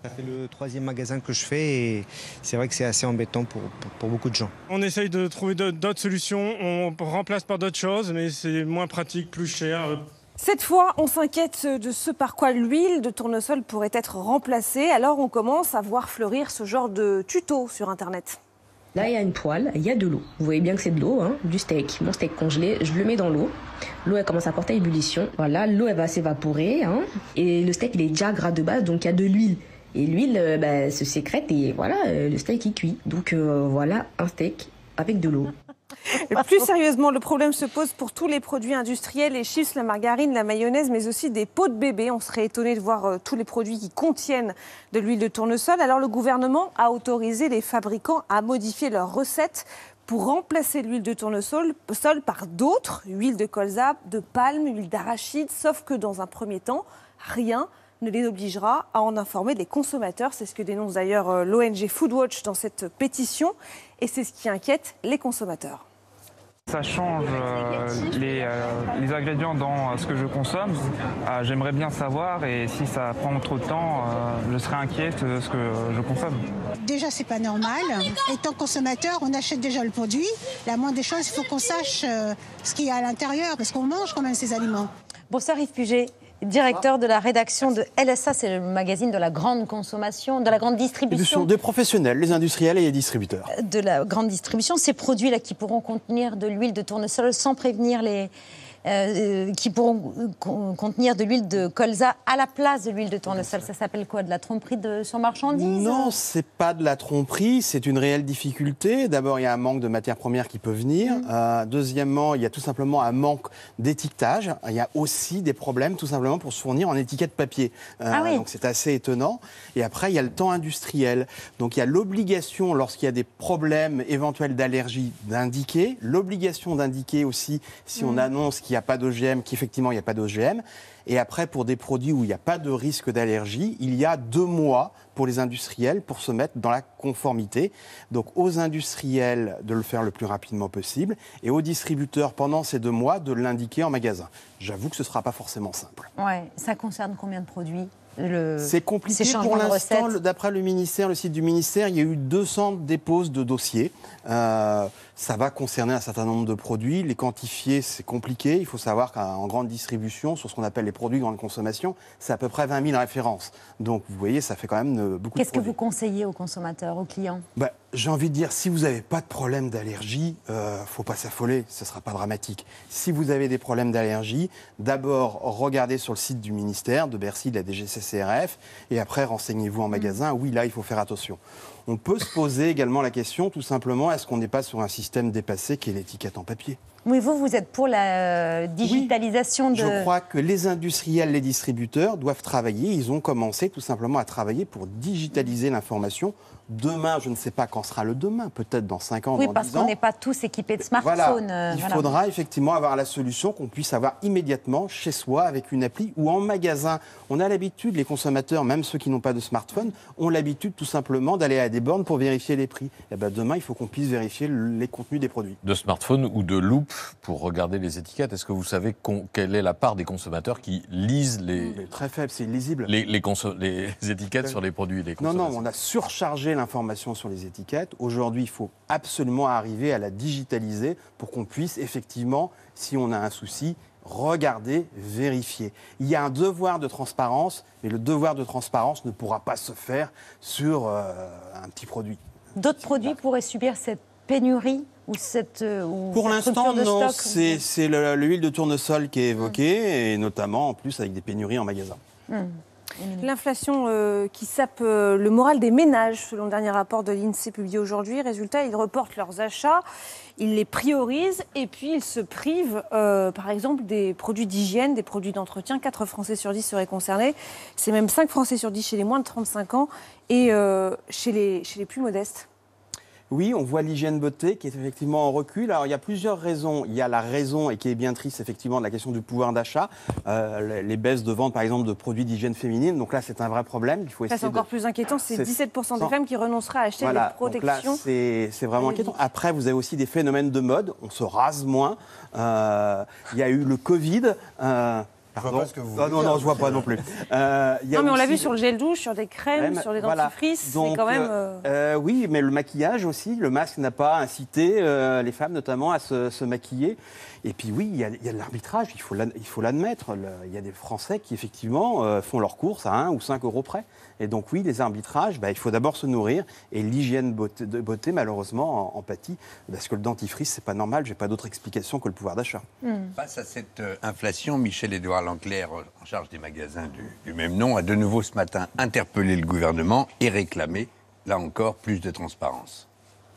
Ça fait le troisième magasin que je fais et c'est vrai que c'est assez embêtant pour, pour, pour beaucoup de gens. On essaye de trouver d'autres solutions, on remplace par d'autres choses, mais c'est moins pratique, plus cher. Cette fois, on s'inquiète de ce par quoi l'huile de tournesol pourrait être remplacée. Alors on commence à voir fleurir ce genre de tutos sur Internet. Là, il y a une poêle, il y a de l'eau. Vous voyez bien que c'est de l'eau, hein, du steak. Mon steak congelé, je le mets dans l'eau. L'eau, elle commence à porter à ébullition. Voilà, l'eau, elle va s'évaporer. Hein, et le steak, il est déjà gras de base, donc il y a de l'huile. Et l'huile euh, bah, se sécrète et voilà, euh, le steak, il cuit. Donc euh, voilà, un steak avec de l'eau. Plus sérieusement, le problème se pose pour tous les produits industriels, les chips, la margarine, la mayonnaise, mais aussi des pots de bébé. On serait étonné de voir euh, tous les produits qui contiennent de l'huile de tournesol. Alors le gouvernement a autorisé les fabricants à modifier leurs recettes pour remplacer l'huile de tournesol sol par d'autres, huile de colza, de palme, huile d'arachide, sauf que dans un premier temps, rien ne les obligera à en informer les consommateurs. C'est ce que dénonce d'ailleurs l'O N G Foodwatch dans cette pétition et c'est ce qui inquiète les consommateurs. Ça change euh, les, euh, les ingrédients dans euh, ce que je consomme. Euh, J'aimerais bien savoir et si ça prend trop de temps, euh, je serai inquiète de ce que je consomme. Déjà, c'est pas normal. Étant consommateur, on achète déjà le produit. La moindre des choses, il faut qu'on sache euh, ce qu'il y a à l'intérieur parce qu'on mange quand même ces aliments. Bonsoir Yves Puget, directeur de la rédaction de L S A, c'est le magazine de la grande consommation, de la grande distribution. Ce sont des professionnels, les industriels et les distributeurs. De la grande distribution, ces produits-là qui pourront contenir de l'huile de tournesol sans prévenir les... Euh, qui pourront con- contenir de l'huile de colza à la place de l'huile de tournesol. Ça s'appelle quoi? De la tromperie de, sur marchandise? Non, c'est pas de la tromperie, c'est une réelle difficulté. D'abord, il y a un manque de matières premières qui peut venir. Mmh. Euh, deuxièmement, il y a tout simplement un manque d'étiquetage. Il y a aussi des problèmes tout simplement pour se fournir en étiquette papier. Euh, ah oui. Donc c'est assez étonnant. Et après, il y a le temps industriel. Donc il y a l'obligation, lorsqu'il y a des problèmes éventuels d'allergie, d'indiquer. L'obligation d'indiquer aussi si mmh. on annonce qu'il n'y a pas d'O G M, qu'effectivement il n'y a pas d'O G M. Et après, pour des produits où il n'y a pas de risque d'allergie, il y a deux mois pour les industriels pour se mettre dans la conformité. Donc aux industriels de le faire le plus rapidement possible et aux distributeurs pendant ces deux mois de l'indiquer en magasin. J'avoue que ce ne sera pas forcément simple. Ouais, ça concerne combien de produits? Le... C'est compliqué pour l'instant. D'après le ministère, le site du ministère, il y a eu deux cents déposes de dossiers. Euh, ça va concerner un certain nombre de produits. Les quantifier, c'est compliqué. Il faut savoir qu'en grande distribution, sur ce qu'on appelle les produits grande consommation, c'est à peu près vingt mille références. Donc, vous voyez, ça fait quand même beaucoup de produits. Qu'est-ce que vous conseillez aux consommateurs, aux clients? bah, J'ai envie de dire, si vous n'avez pas de problème d'allergie, il euh, ne faut pas s'affoler, ce ne sera pas dramatique. Si vous avez des problèmes d'allergie, d'abord, regardez sur le site du ministère, de Bercy, de la D G C C R F, et après, renseignez-vous en magasin. Oui, là, il faut faire attention. On peut se poser également la question, tout simplement, est-ce qu'on n'est pas sur un système dépassé qui est l'étiquette en papier? Oui, vous, vous êtes pour la digitalisation oui, de... Je crois que les industriels, les distributeurs doivent travailler. Ils ont commencé tout simplement à travailler pour digitaliser l'information. Demain, je ne sais pas quand sera le demain, peut-être dans cinq ans, oui, dans parce dix ans. qu'on n'est pas tous équipés de smartphones. Voilà. Il voilà. faudra effectivement avoir la solution qu'on puisse avoir immédiatement chez soi avec une appli ou en magasin. On a l'habitude, les consommateurs, même ceux qui n'ont pas de smartphone, ont l'habitude tout simplement d'aller à des bornes pour vérifier les prix. Et ben demain, il faut qu'on puisse vérifier les contenus des produits. De smartphone ou de loupe pour regarder les étiquettes. Est-ce que vous savez quelle est la part des consommateurs qui lisent les... Mais très faible, c'est illisible. Les, les, conso... les étiquettes sur les produits des consommateurs? Non, non, on a surchargé l'information sur les étiquettes. Aujourd'hui, il faut absolument arriver à la digitaliser pour qu'on puisse effectivement, si on a un souci, regarder, vérifier. Il y a un devoir de transparence, mais le devoir de transparence ne pourra pas se faire sur euh, un petit produit. D'autres produits pourraient subir cette pénurie ou cette euh, ou Pour cette l'instant, de non. stock. C'est l'huile de tournesol qui est évoquée, mmh. et notamment en plus avec des pénuries en magasin. Mmh. L'inflation euh, qui sape euh, le moral des ménages, selon le dernier rapport de l'INSEE publié aujourd'hui. Résultat, ils reportent leurs achats, ils les priorisent et puis ils se privent, euh, par exemple, des produits d'hygiène, des produits d'entretien. quatre Français sur dix seraient concernés. C'est même cinq Français sur dix chez les moins de trente-cinq ans et euh, chez les, chez les plus modestes. Oui, on voit l'hygiène beauté qui est effectivement en recul. Alors, il y a plusieurs raisons. Il y a la raison, et qui est bien triste, effectivement, de la question du pouvoir d'achat. Euh, les baisses de vente, par exemple, de produits d'hygiène féminine. Donc là, c'est un vrai problème. Il faut essayer. Ça, c'est encore de... plus inquiétant. C'est dix-sept pour cent des femmes qui renonceraient à acheter voilà. des protections. Donc là, c'est vraiment inquiétant. Après, vous avez aussi des phénomènes de mode. On se rase moins. Euh, il y a eu le Covid. Euh, Je vois pas ce que vous Ah, voulez non, dire. non, je vois pas non plus. Euh, il y a Non, mais on l'a aussi- vu sur le gel douche, sur des crèmes, Même, sur des voilà. dentifrices. C'est Donc, quand même. euh, euh, euh, oui, mais le maquillage aussi, le masque n'a pas incité euh, les femmes notamment à se, se maquiller. Et puis oui, il y a, il y a de l'arbitrage, il faut l'ad- il faut l'admettre. Le- Il y a des Français qui effectivement euh, font leurs courses à un ou cinq euros près. Et donc oui, les arbitrages, bah, il faut d'abord se nourrir. Et l'hygiène beauté, de beauté, malheureusement, en, en pâtit. Parce que le dentifrice, c'est pas normal. J'ai pas d'autre explication que le pouvoir d'achat. Face à cette euh, inflation, Michel-Édouard Leclerc, euh, en charge des magasins du, du même nom, a de nouveau ce matin interpellé le gouvernement et réclamé, là encore, plus de transparence.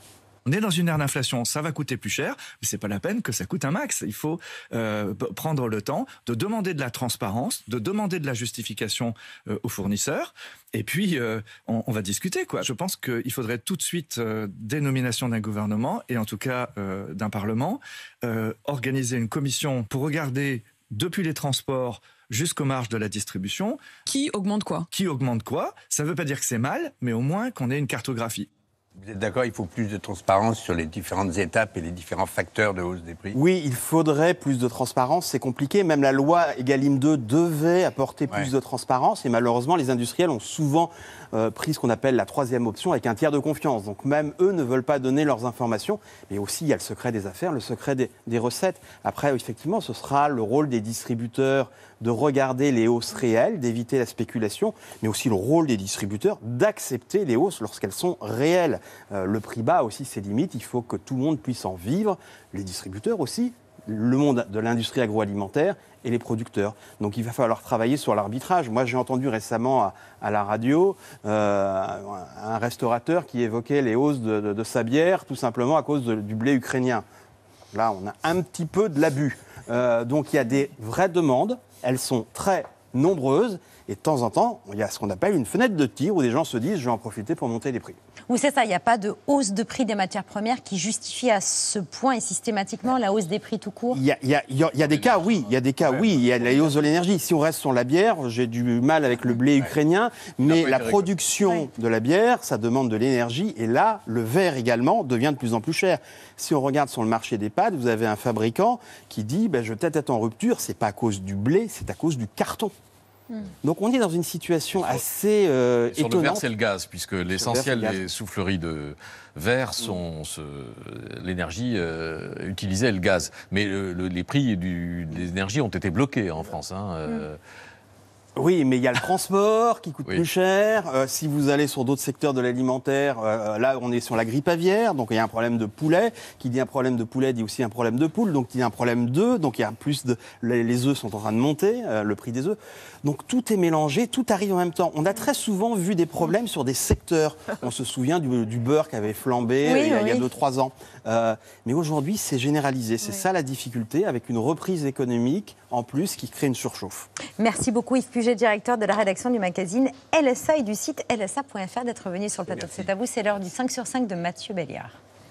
On est dans une ère d'inflation, ça va coûter plus cher, mais c'est pas la peine que ça coûte un max. Il faut euh, p- prendre le temps de demander de la transparence, de demander de la justification euh, aux fournisseurs, et puis euh, on, on va discuter, quoi. Je pense qu'il faudrait tout de suite euh, des nominations d'un gouvernement, et en tout cas euh, d'un Parlement, euh, organiser une commission pour regarder depuis les transports jusqu'aux marges de la distribution. Qui augmente quoi Qui augmente quoi? Ça ne veut pas dire que c'est mal, mais au moins qu'on ait une cartographie. Vous êtes d'accord, il faut plus de transparence sur les différentes étapes et les différents facteurs de hausse des prix? Oui, il faudrait plus de transparence, c'est compliqué. Même la loi Egalim deux devait apporter plus Ouais. de transparence. Et malheureusement, les industriels ont souvent euh, pris ce qu'on appelle la troisième option avec un tiers de confiance. Donc même eux ne veulent pas donner leurs informations. Mais aussi, il y a le secret des affaires, le secret des, des recettes. Après, effectivement, ce sera le rôle des distributeurs de regarder les hausses réelles, d'éviter la spéculation, mais aussi le rôle des distributeurs d'accepter les hausses lorsqu'elles sont réelles. Euh, le prix bas a aussi ses limites, il faut que tout le monde puisse en vivre, les distributeurs aussi, le monde de l'industrie agroalimentaire et les producteurs. Donc il va falloir travailler sur l'arbitrage. Moi j'ai entendu récemment à, à la radio euh, un restaurateur qui évoquait les hausses de, de, de sa bière tout simplement à cause de- du blé ukrainien. Là on a un petit peu de l'abus. Euh, donc il y a des vraies demandes, elles sont très nombreuses et de temps en temps il y a ce qu'on appelle une fenêtre de tir où des gens se disent je vais en profiter pour monter les prix. Oui, c'est ça, il n'y a pas de hausse de prix des matières premières qui justifie à ce point et systématiquement la hausse des prix tout court. Il y a, il y a- il y a- il y a des cas, oui, il y a des cas, oui, il y a la hausse de l'énergie. Si on reste sur la bière, j'ai du mal avec le blé ukrainien, mais la production de la bière, ça demande de l'énergie, et là, le verre également devient de plus en plus cher. Si on regarde sur le marché des pâtes, vous avez un fabricant qui dit, ben, je vais peut-être être en rupture, c'est pas à cause du blé, c'est à cause du carton. Donc on est dans une situation assez euh, Sur le verre, étonnante. c'est le gaz, puisque l'essentiel verre, c'est le des gaz. souffleries de verre sont ce- l'énergie euh, utilisée, le gaz. Mais le- le- les prix du, de l'énergie ont été bloqués en France. hein, euh, Oui, mais il y a le transport qui coûte Oui. plus cher. Euh, si vous allez sur d'autres secteurs de l'alimentaire, euh, là, on est sur la grippe aviaire, donc il y a un problème de poulet. Qui dit un problème de poulet dit aussi un problème de poule, donc il y a un problème d'œufs, donc il y a plus de... Les, les œufs sont en train de monter, euh, le prix des œufs. Donc tout est mélangé, tout arrive en même temps. On a très souvent vu des problèmes sur des secteurs. On se souvient du, du beurre qui avait flambé Oui, euh, il y a- il y a oui. deux trois ans. Euh, mais aujourd'hui, c'est généralisé. C'est ça la difficulté, avec une reprise économique en plus qui crée une surchauffe. Merci beaucoup Yves Puget, directeur de la rédaction du magazine L S A et du site L S A point F R d'être venu sur le plateau de C'est à vous. C'est l'heure du cinq sur cinq de Mathieu Béliard.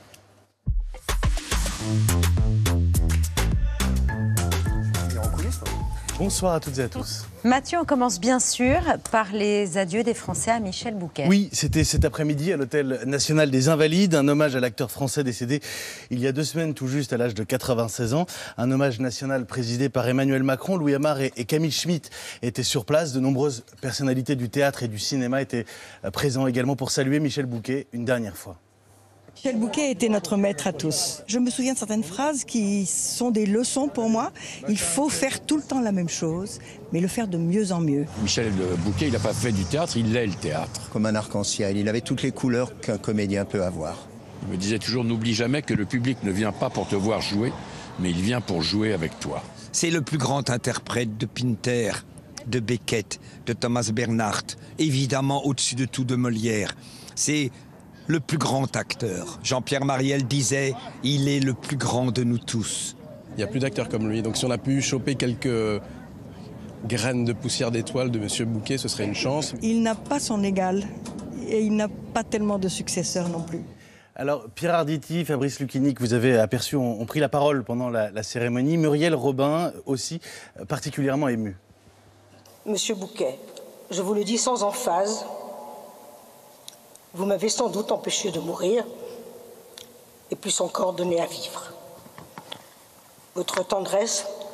Bonsoir à toutes et à tous. Mathieu, on commence bien sûr par les adieux des Français à Michel Bouquet. Oui, c'était cet après-midi à l'Hôtel National des Invalides, un hommage à l'acteur français décédé il y a deux semaines tout juste à l'âge de quatre-vingt-seize ans. Un hommage national présidé par Emmanuel Macron. Louis Amar et, et Camille Schmitt étaient sur place. De nombreuses personnalités du théâtre et du cinéma étaient euh, présents également pour saluer Michel Bouquet une dernière fois. Michel Bouquet était notre maître à tous. Je me souviens de certaines phrases qui sont des leçons pour moi. Il faut faire tout le temps la même chose, mais le faire de mieux en mieux. Michel Bouquet, il n'a pas fait du théâtre, il est le théâtre. Comme un arc-en-ciel, il avait toutes les couleurs qu'un comédien peut avoir. Il me disait toujours, n'oublie jamais que le public ne vient pas pour te voir jouer, mais il vient pour jouer avec toi. C'est le plus grand interprète de Pinter, de Beckett, de Thomas Bernhardt, évidemment au-dessus de tout de Molière. C'est le plus grand acteur. Jean-Pierre Mariel disait « Il est le plus grand de nous tous ». Il n'y a plus d'acteurs comme lui, donc si on a pu choper quelques graines de poussière d'étoiles de Monsieur Bouquet, ce serait une chance. Il n'a pas son égal et il n'a pas tellement de successeurs non plus. Alors, Pierre Arditi, Fabrice Lucchini, que vous avez aperçu, ont, ont pris la parole pendant la, la cérémonie. Muriel Robin, aussi euh, particulièrement émue. Monsieur Bouquet, je vous le dis sans emphase, vous m'avez sans doute empêché de mourir et plus encore donné à vivre. Votre tendresse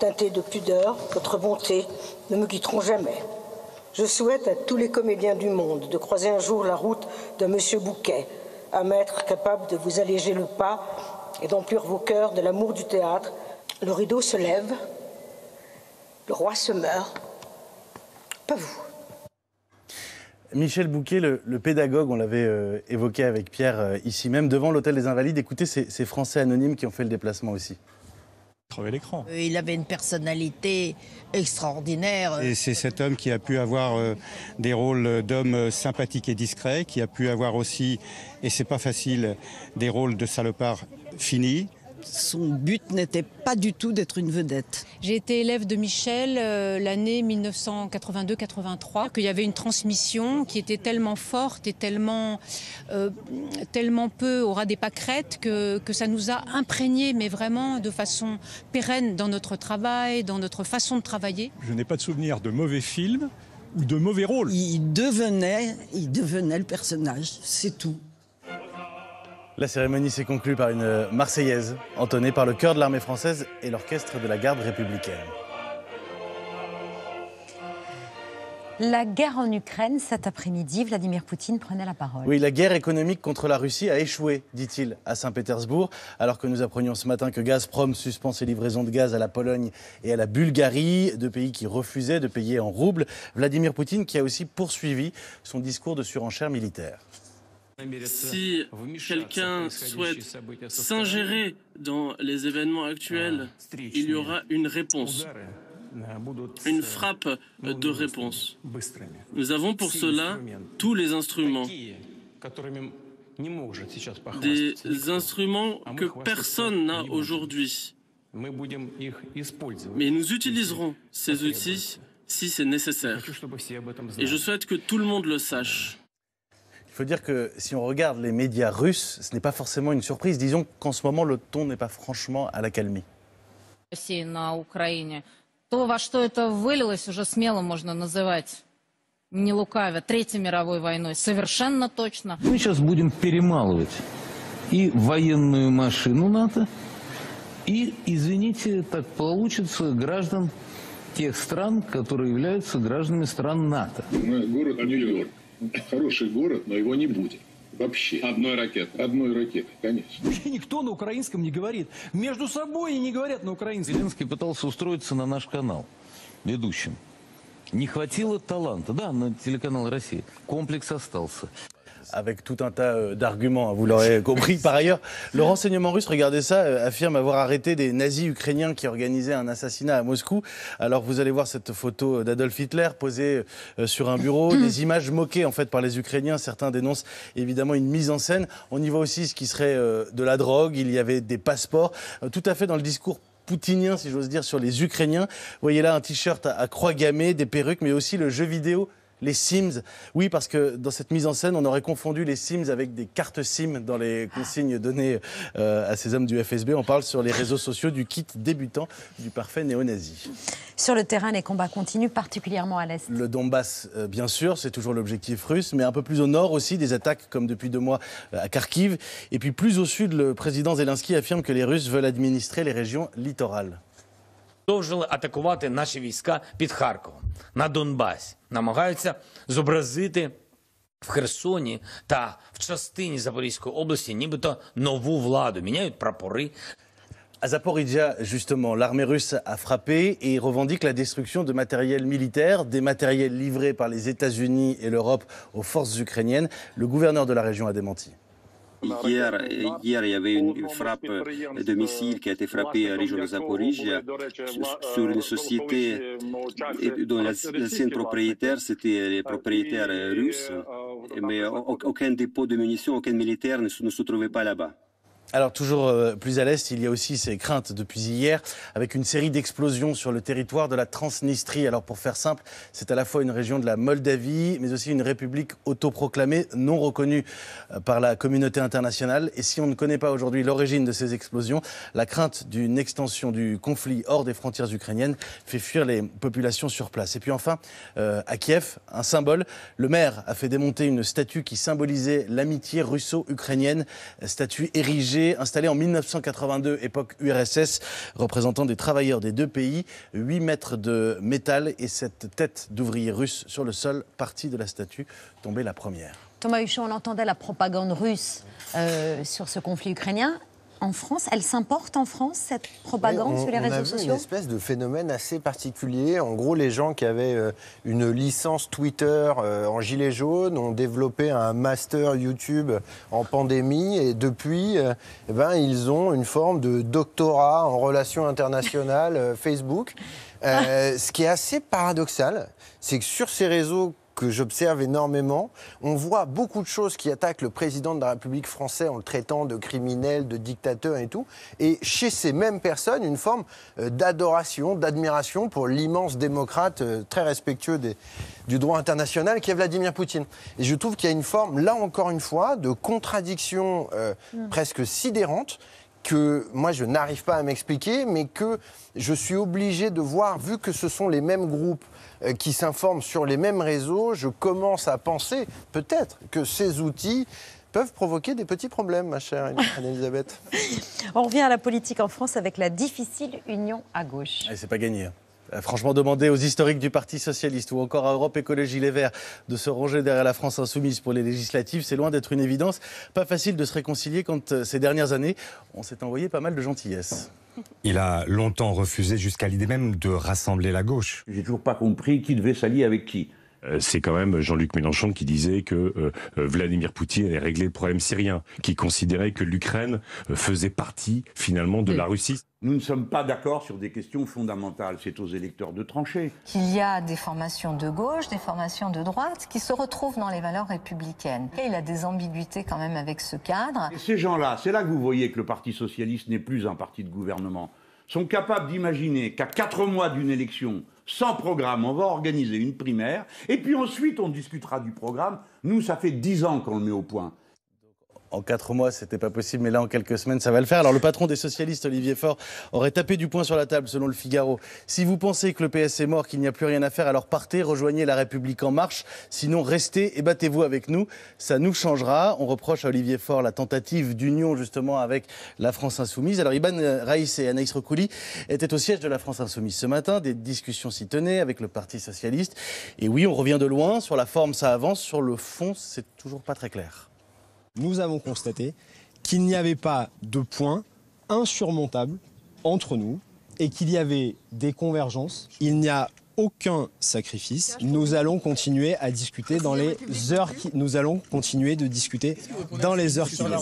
teintée de pudeur, votre bonté ne me quitteront jamais. Je souhaite à tous les comédiens du monde de croiser un jour la route de Monsieur Bouquet, un maître capable de vous alléger le pas et d'emplir vos cœurs de l'amour du théâtre. Le rideau se lève, le roi se meurt, pas vous. Michel Bouquet, le, le pédagogue, on l'avait euh, évoqué avec Pierre euh, ici même, devant l'Hôtel des Invalides. Écoutez ces, ces Français anonymes qui ont fait le déplacement aussi. l'écran. Il avait une personnalité extraordinaire. Et c'est cet homme qui a pu avoir euh, des rôles d'homme sympathique et discret, qui a pu avoir aussi, et c'est pas facile, des rôles de salopard finis. Son but n'était pas du tout d'être une vedette. J'ai été élève de Michel euh, l'année mille neuf cent quatre-vingt-deux quatre-vingt-trois, qu'il y avait une transmission qui était tellement forte et tellement, euh, tellement peu au ras des pâquerettes que, que ça nous a imprégnés, mais vraiment de façon pérenne dans notre travail, dans notre façon de travailler. Je n'ai pas de souvenir de mauvais films ou de mauvais rôles. Il devenait, il devenait le personnage, c'est tout. La cérémonie s'est conclue par une Marseillaise, entonnée par le chœur de l'armée française et l'orchestre de la garde républicaine. La guerre en Ukraine, cet après-midi, Vladimir Poutine prenait la parole. Oui, la guerre économique contre la Russie a échoué, dit-il, à Saint-Pétersbourg, alors que nous apprenions ce matin que Gazprom suspend ses livraisons de gaz à la Pologne et à la Bulgarie, deux pays qui refusaient de payer en roubles. Vladimir Poutine qui a aussi poursuivi son discours de surenchère militaire. Si quelqu'un souhaite s'ingérer dans les événements actuels, il y aura une réponse, une frappe de réponse. Nous avons pour cela tous les instruments, des instruments que personne n'a aujourd'hui. Mais nous utiliserons ces outils si c'est nécessaire. Et je souhaite que tout le monde le sache. Il faut dire que si on regarde les médias russes, ce n'est pas forcément une surprise. Disons qu'en ce moment, le ton n'est pas franchement à l'accalmie. России на Украине, то, во что это вылилось, уже смело можно называть, не лукавя, Третьей мировой войной. Совершенно точно. Мы сейчас будем перемалывать и военную машину НАТО, и, извините, так получится, граждан тех стран, которые являются гражданами стран НАТО. Город Нью-Йорк. Хороший город, но его не будет. Вообще. Одной ракеты. Одной ракеты, конечно. Никто на украинском не говорит. Между собой и не говорят на украинском. Зеленский пытался устроиться на наш канал ведущим. Не хватило таланта. Да, на телеканал «Россия». Комплекс остался. Avec tout un tas d'arguments, vous l'aurez compris. Par ailleurs, le renseignement russe, regardez ça, affirme avoir arrêté des nazis ukrainiens qui organisaient un assassinat à Moscou. Alors vous allez voir cette photo d'Adolf Hitler posée sur un bureau, des images moquées en fait par les Ukrainiens. Certains dénoncent évidemment une mise en scène. On y voit aussi ce qui serait de la drogue, il y avait des passeports, tout à fait dans le discours poutinien, si j'ose dire, sur les Ukrainiens. Vous voyez là un t-shirt à croix gammée, des perruques, mais aussi le jeu vidéo. Les Sims, oui, parce que dans cette mise en scène, on aurait confondu les Sims avec des cartes SIM dans les consignes données euh, à ces hommes du F S B. On parle sur les réseaux sociaux du kit débutant du parfait néo-nazi. Sur le terrain, les combats continuent, particulièrement à l'Est. Le Donbass, euh, bien sûr, c'est toujours l'objectif russe, mais un peu plus au nord aussi, des attaques comme depuis deux mois à Kharkiv. Et puis plus au sud, le président Zelensky affirme que les Russes veulent administrer les régions littorales. Продовжили атакувати наші війська під Харковом, на Донбасі. Намагаються зобразити в Херсоні та в частині Запорізької області нібито нову владу. Міняють прапори. À Zaporizhzhia, justement, l'armée russe a frappé et revendique la destruction de matériel militaire, des matériels livrés par les États-Unis et l'Europe aux forces ukrainiennes. Le gouverneur de la région a démenti. Hier, hier, il y avait une frappe de missiles qui a été frappée à la région de Zaporizhzhia sur une société dont l'ancienne propriétaire, c'était les propriétaires russes, mais aucun dépôt de munitions, aucun militaire ne se trouvait pas là-bas. Alors toujours euh, plus à l'est, il y a aussi ces craintes depuis hier avec une série d'explosions sur le territoire de la Transnistrie. Alors pour faire simple, c'est à la fois une région de la Moldavie mais aussi une république autoproclamée non reconnue par la communauté internationale. Et si on ne connaît pas aujourd'hui l'origine de ces explosions, la crainte d'une extension du conflit hors des frontières ukrainiennes fait fuir les populations sur place. Et puis enfin, euh, à Kiev, un symbole, le maire a fait démonter une statue qui symbolisait l'amitié russo-ukrainienne, statue érigée Alger, installé en mille neuf cent quatre-vingt-deux, époque U R S S, représentant des travailleurs des deux pays, huit mètres de métal et cette tête d'ouvrier russe sur le sol, partie de la statue, tombée la première. Thomas Huchon, on entendait la propagande russe euh, sur ce conflit ukrainien. En France, elle s'importe en France, cette propagande oui, on, sur les réseaux on a vu sociaux? une espèce de phénomène assez particulier. En gros, les gens qui avaient euh, une licence Twitter euh, en gilet jaune ont développé un master YouTube en pandémie et depuis, euh, eh ben, ils ont une forme de doctorat en relations internationales euh, Facebook. Euh, ce qui est assez paradoxal, c'est que sur ces réseaux que j'observe énormément, on voit beaucoup de choses qui attaquent le président de la République française en le traitant de criminel, de dictateur et tout, et chez ces mêmes personnes, une forme d'adoration, d'admiration pour l'immense démocrate très respectueux des, du droit international qui est Vladimir Poutine. Et je trouve qu'il y a une forme, là encore une fois, de contradiction euh, mmh. presque sidérante, que moi je n'arrive pas à m'expliquer, mais que je suis obligé de voir, vu que ce sont les mêmes groupes euh, qui s'informent sur les mêmes réseaux, je commence à penser peut-être que ces outils peuvent provoquer des petits problèmes, ma chère Anne-Elisabeth. On revient à la politique en France avec la difficile union à gauche. Et c'est pas gagné. Franchement, demander aux historiques du Parti Socialiste ou encore à Europe Écologie Les Verts de se ranger derrière la France Insoumise pour les législatives, c'est loin d'être une évidence. Pas facile de se réconcilier quand, ces dernières années, on s'est envoyé pas mal de gentillesse. Il a longtemps refusé jusqu'à l'idée même de rassembler la gauche. J'ai toujours pas compris qui devait s'allier avec qui. C'est quand même Jean-Luc Mélenchon qui disait que euh, Vladimir Poutine allait régler le problème syrien, qui considérait que l'Ukraine faisait partie finalement de la Russie. Nous ne sommes pas d'accord sur des questions fondamentales, c'est aux électeurs de trancher. Il y a des formations de gauche, des formations de droite qui se retrouvent dans les valeurs républicaines. Et il a des ambiguïtés quand même avec ce cadre. Et ces gens-là, c'est là que vous voyez que le Parti Socialiste n'est plus un parti de gouvernement, sont capables d'imaginer qu'à quatre mois d'une élection, sans programme, on va organiser une primaire, et puis ensuite on discutera du programme. Nous, ça fait dix ans qu'on le met au point. En quatre mois, c'était pas possible, mais là, en quelques semaines, ça va le faire. Alors, le patron des socialistes, Olivier Faure, aurait tapé du poing sur la table, selon le Figaro. Si vous pensez que le P S est mort, qu'il n'y a plus rien à faire, alors partez, rejoignez La République En Marche. Sinon, restez et battez-vous avec nous. Ça nous changera. On reproche à Olivier Faure la tentative d'union, justement, avec la France Insoumise. Alors, Iban Raïs et Anaïs Recouli étaient au siège de la France Insoumise ce matin. Des discussions s'y tenaient avec le Parti Socialiste. Et oui, on revient de loin. Sur la forme, ça avance. Sur le fond, c'est toujours pas très clair. Nous avons constaté qu'il n'y avait pas de point insurmontable entre nous et qu'il y avait des convergences. Il n'y a aucun sacrifice. Nous allons continuer à discuter dans les heures qui... Nous allons continuer de discuter dans les heures qui viennent.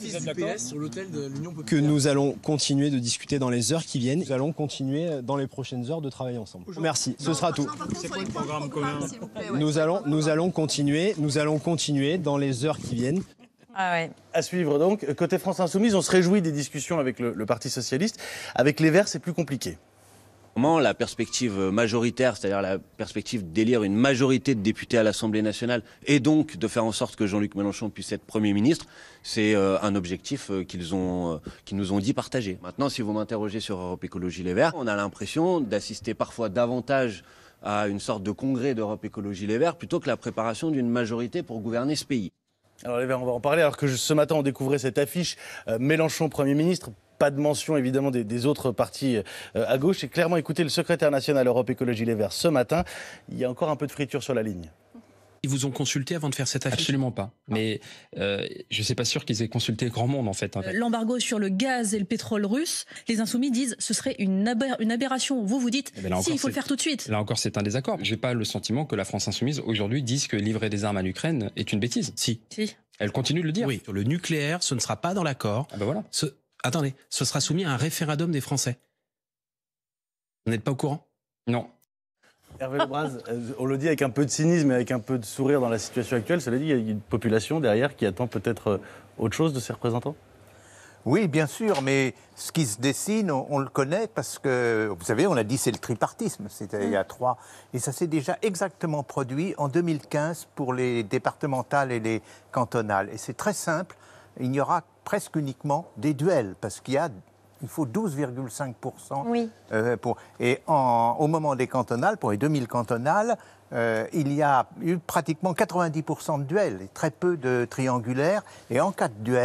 Que nous allons continuer de discuter dans les heures qui viennent. Nous allons continuer dans les prochaines heures de travailler ensemble. Merci, ce sera tout. C'est quoi le programme commun ? Nous allons, nous allons continuer, nous allons continuer dans les heures qui viennent. Ah ouais. À suivre donc. Côté France Insoumise, on se réjouit des discussions avec le, le Parti Socialiste. Avec les Verts, c'est plus compliqué. La perspective majoritaire, c'est-à-dire la perspective d'élire une majorité de députés à l'Assemblée nationale et donc de faire en sorte que Jean-Luc Mélenchon puisse être Premier ministre, c'est euh, un objectif euh, qu'ils ont, euh, qu'ils nous ont dit partager. Maintenant, si vous m'interrogez sur Europe Écologie Les Verts, on a l'impression d'assister parfois davantage à une sorte de congrès d'Europe Écologie Les Verts plutôt que la préparation d'une majorité pour gouverner ce pays. Alors les Verts, on va en parler, alors que ce matin on découvrait cette affiche, euh, Mélenchon Premier ministre, pas de mention évidemment des, des autres partis euh, à gauche, et clairement écoutez le secrétaire national Europe Écologie Les Verts ce matin, il y a encore un peu de friture sur la ligne. Ils vous ont consulté avant de faire cette affiche ? Absolument pas. Mais euh, je ne suis pas sûr qu'ils aient consulté grand monde en fait. Euh, L'embargo sur le gaz et le pétrole russe, les Insoumis disent ce serait une, aber une aberration. Vous, vous dites eh ben si, il faut le faire tout de suite. Là encore, c'est un désaccord. J'ai pas le sentiment que la France Insoumise aujourd'hui dise que livrer des armes à l'Ukraine est une bêtise. Si. Si. Elle continue de le dire. Oui, sur le nucléaire, ce ne sera pas dans l'accord. Ah ben voilà. Ce... Attendez, ce sera soumis à un référendum des Français. Vous n'êtes pas au courant ? Non. Hervé Lebras, on le dit avec un peu de cynisme et avec un peu de sourire dans la situation actuelle. Cela dit, il y a une population derrière qui attend peut-être autre chose de ses représentants ? Oui, bien sûr, mais ce qui se dessine, on, on le connaît parce que, vous savez, on a dit c'est le tripartisme, c'était il y a trois, et ça s'est déjà exactement produit en deux mille quinze pour les départementales et les cantonales. Et c'est très simple, il y aura presque uniquement des duels, parce qu'il y a... Il faut douze virgule cinq pour cent. Oui. Euh, pour, et en, au moment des cantonales, pour les deux mille cantonales, euh, il y a eu pratiquement quatre-vingt-dix pour cent de duels et très peu de triangulaires. Et en cas de duel,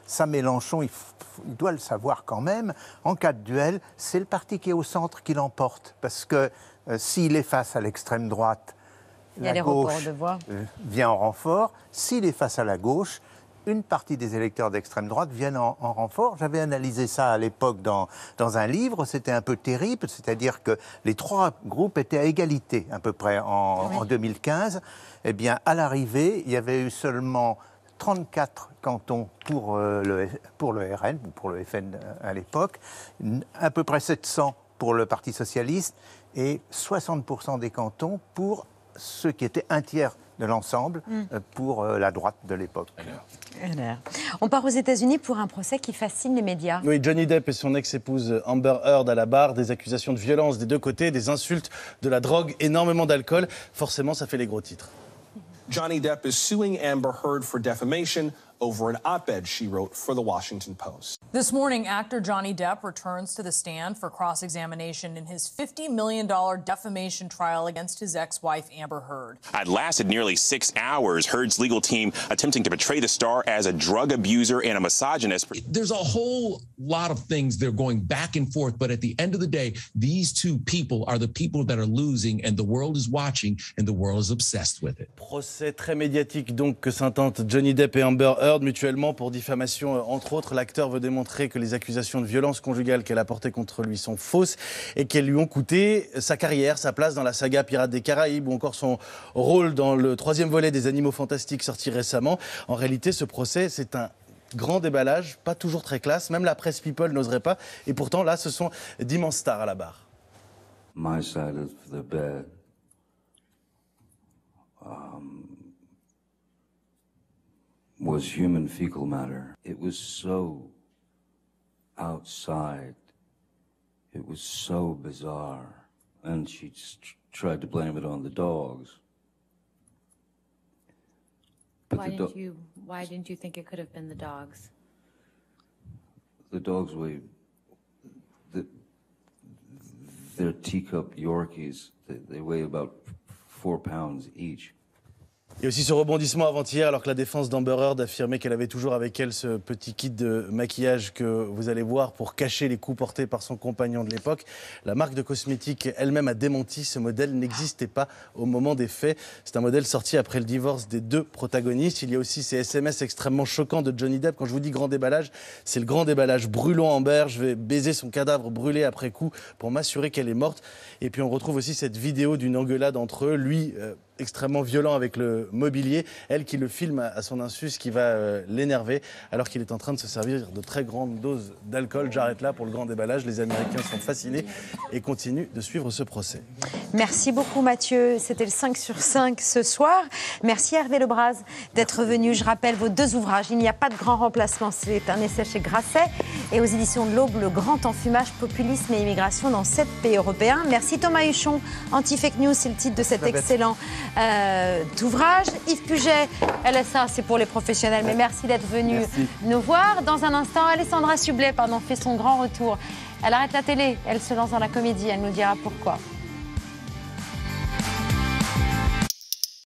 ça, Mélenchon, il, il doit le savoir quand même. En cas de duel, c'est le parti qui est au centre qui l'emporte. Parce que euh, s'il est face à l'extrême droite, la gauche de voix. Euh, vient en renfort. S'il est face à la gauche, une partie des électeurs d'extrême droite viennent en, en renfort. J'avais analysé ça à l'époque dans, dans un livre. C'était un peu terrible, c'est-à-dire que les trois groupes étaient à égalité à peu près en, oui. en deux mille quinze. Eh bien, à l'arrivée, il y avait eu seulement trente-quatre cantons pour, euh, le, pour le R N, ou pour le F N à l'époque, à peu près sept cents pour le Parti socialiste et soixante pour cent des cantons pour ceux qui étaient un tiers de l'ensemble mm. pour euh, la droite de l'époque. On part aux États-Unis pour un procès qui fascine les médias. Oui, Johnny Depp et son ex-épouse Amber Heard à la barre, des accusations de violence des deux côtés, des insultes, de la drogue, énormément d'alcool. Forcément, ça fait les gros titres. Johnny Depp is suing Amber Heard for defamation over an op-ed she wrote for the Washington Post. This morning, actor Johnny Depp returns to the stand for cross-examination in his fifty million dollars defamation trial against his ex-wife Amber Heard. It lasted nearly six hours. Heard's legal team attempting to portray the star as a drug abuser and a misogynist. There's a whole lot of things they're going back and forth, but at the end of the day, these two people are the people that are losing, and the world is watching, and the world is obsessed with it. Procès très médiatique donc que s'intentent Johnny Depp et Amber Heard mutuellement pour diffamation. Entre autres, l'acteur veut démontrer que les accusations de violence conjugale qu'elle a portées contre lui sont fausses et qu'elles lui ont coûté sa carrière, sa place dans la saga Pirates des Caraïbes ou encore son rôle dans le troisième volet des Animaux Fantastiques sorti récemment. En réalité, ce procès, c'est un grand déballage, pas toujours très classe. Même la presse People n'oserait pas. Et pourtant, là, ce sont d'immenses stars à la barre. My side of the bed. Um... was human fecal matter. It was so outside. It was so bizarre. And she tried to blame it on the dogs. But why the didn't you why didn't you think it could have been the dogs? The dogs weigh the, they're teacup Yorkies. They, they weigh about four pounds each. Et aussi ce rebondissement avant-hier, alors que la défense d'Amber Heard affirmait qu'elle avait toujours avec elle ce petit kit de maquillage que vous allez voir pour cacher les coups portés par son compagnon de l'époque. La marque de cosmétiques elle-même a démenti, ce modèle n'existait pas au moment des faits. C'est un modèle sorti après le divorce des deux protagonistes. Il y a aussi ces S M S extrêmement choquants de Johnny Depp. Quand je vous dis grand déballage, c'est le grand déballage. Brûlons Amber, je vais baiser son cadavre brûlé après coup pour m'assurer qu'elle est morte. Et puis on retrouve aussi cette vidéo d'une engueulade entre eux, lui euh, extrêmement violent avec le mobilier, elle qui le filme à son insu, ce qui va euh, l'énerver alors qu'il est en train de se servir de très grandes doses d'alcool. J'arrête là pour le grand déballage. Les Américains sont fascinés et continuent de suivre ce procès. Merci beaucoup Mathieu. C'était le cinq sur cinq ce soir. Merci Hervé Lebras d'être venu. Je rappelle vos deux ouvrages. Il n'y a pas de grand remplacement. C'est un essai chez Grasset et aux éditions de l'Aube, Le Grand Enfumage, Populisme et Immigration dans sept pays européens. Merci Thomas Huchon. Anti-Fake News, c'est le titre de cet excellent euh, ouvrage. Yves Puget, L S A, c'est pour les professionnels, mais merci d'être venu merci. nous voir. Dans un instant, Alessandra Sublet pardon, fait son grand retour. Elle arrête la télé, elle se lance dans la comédie, elle nous dira pourquoi.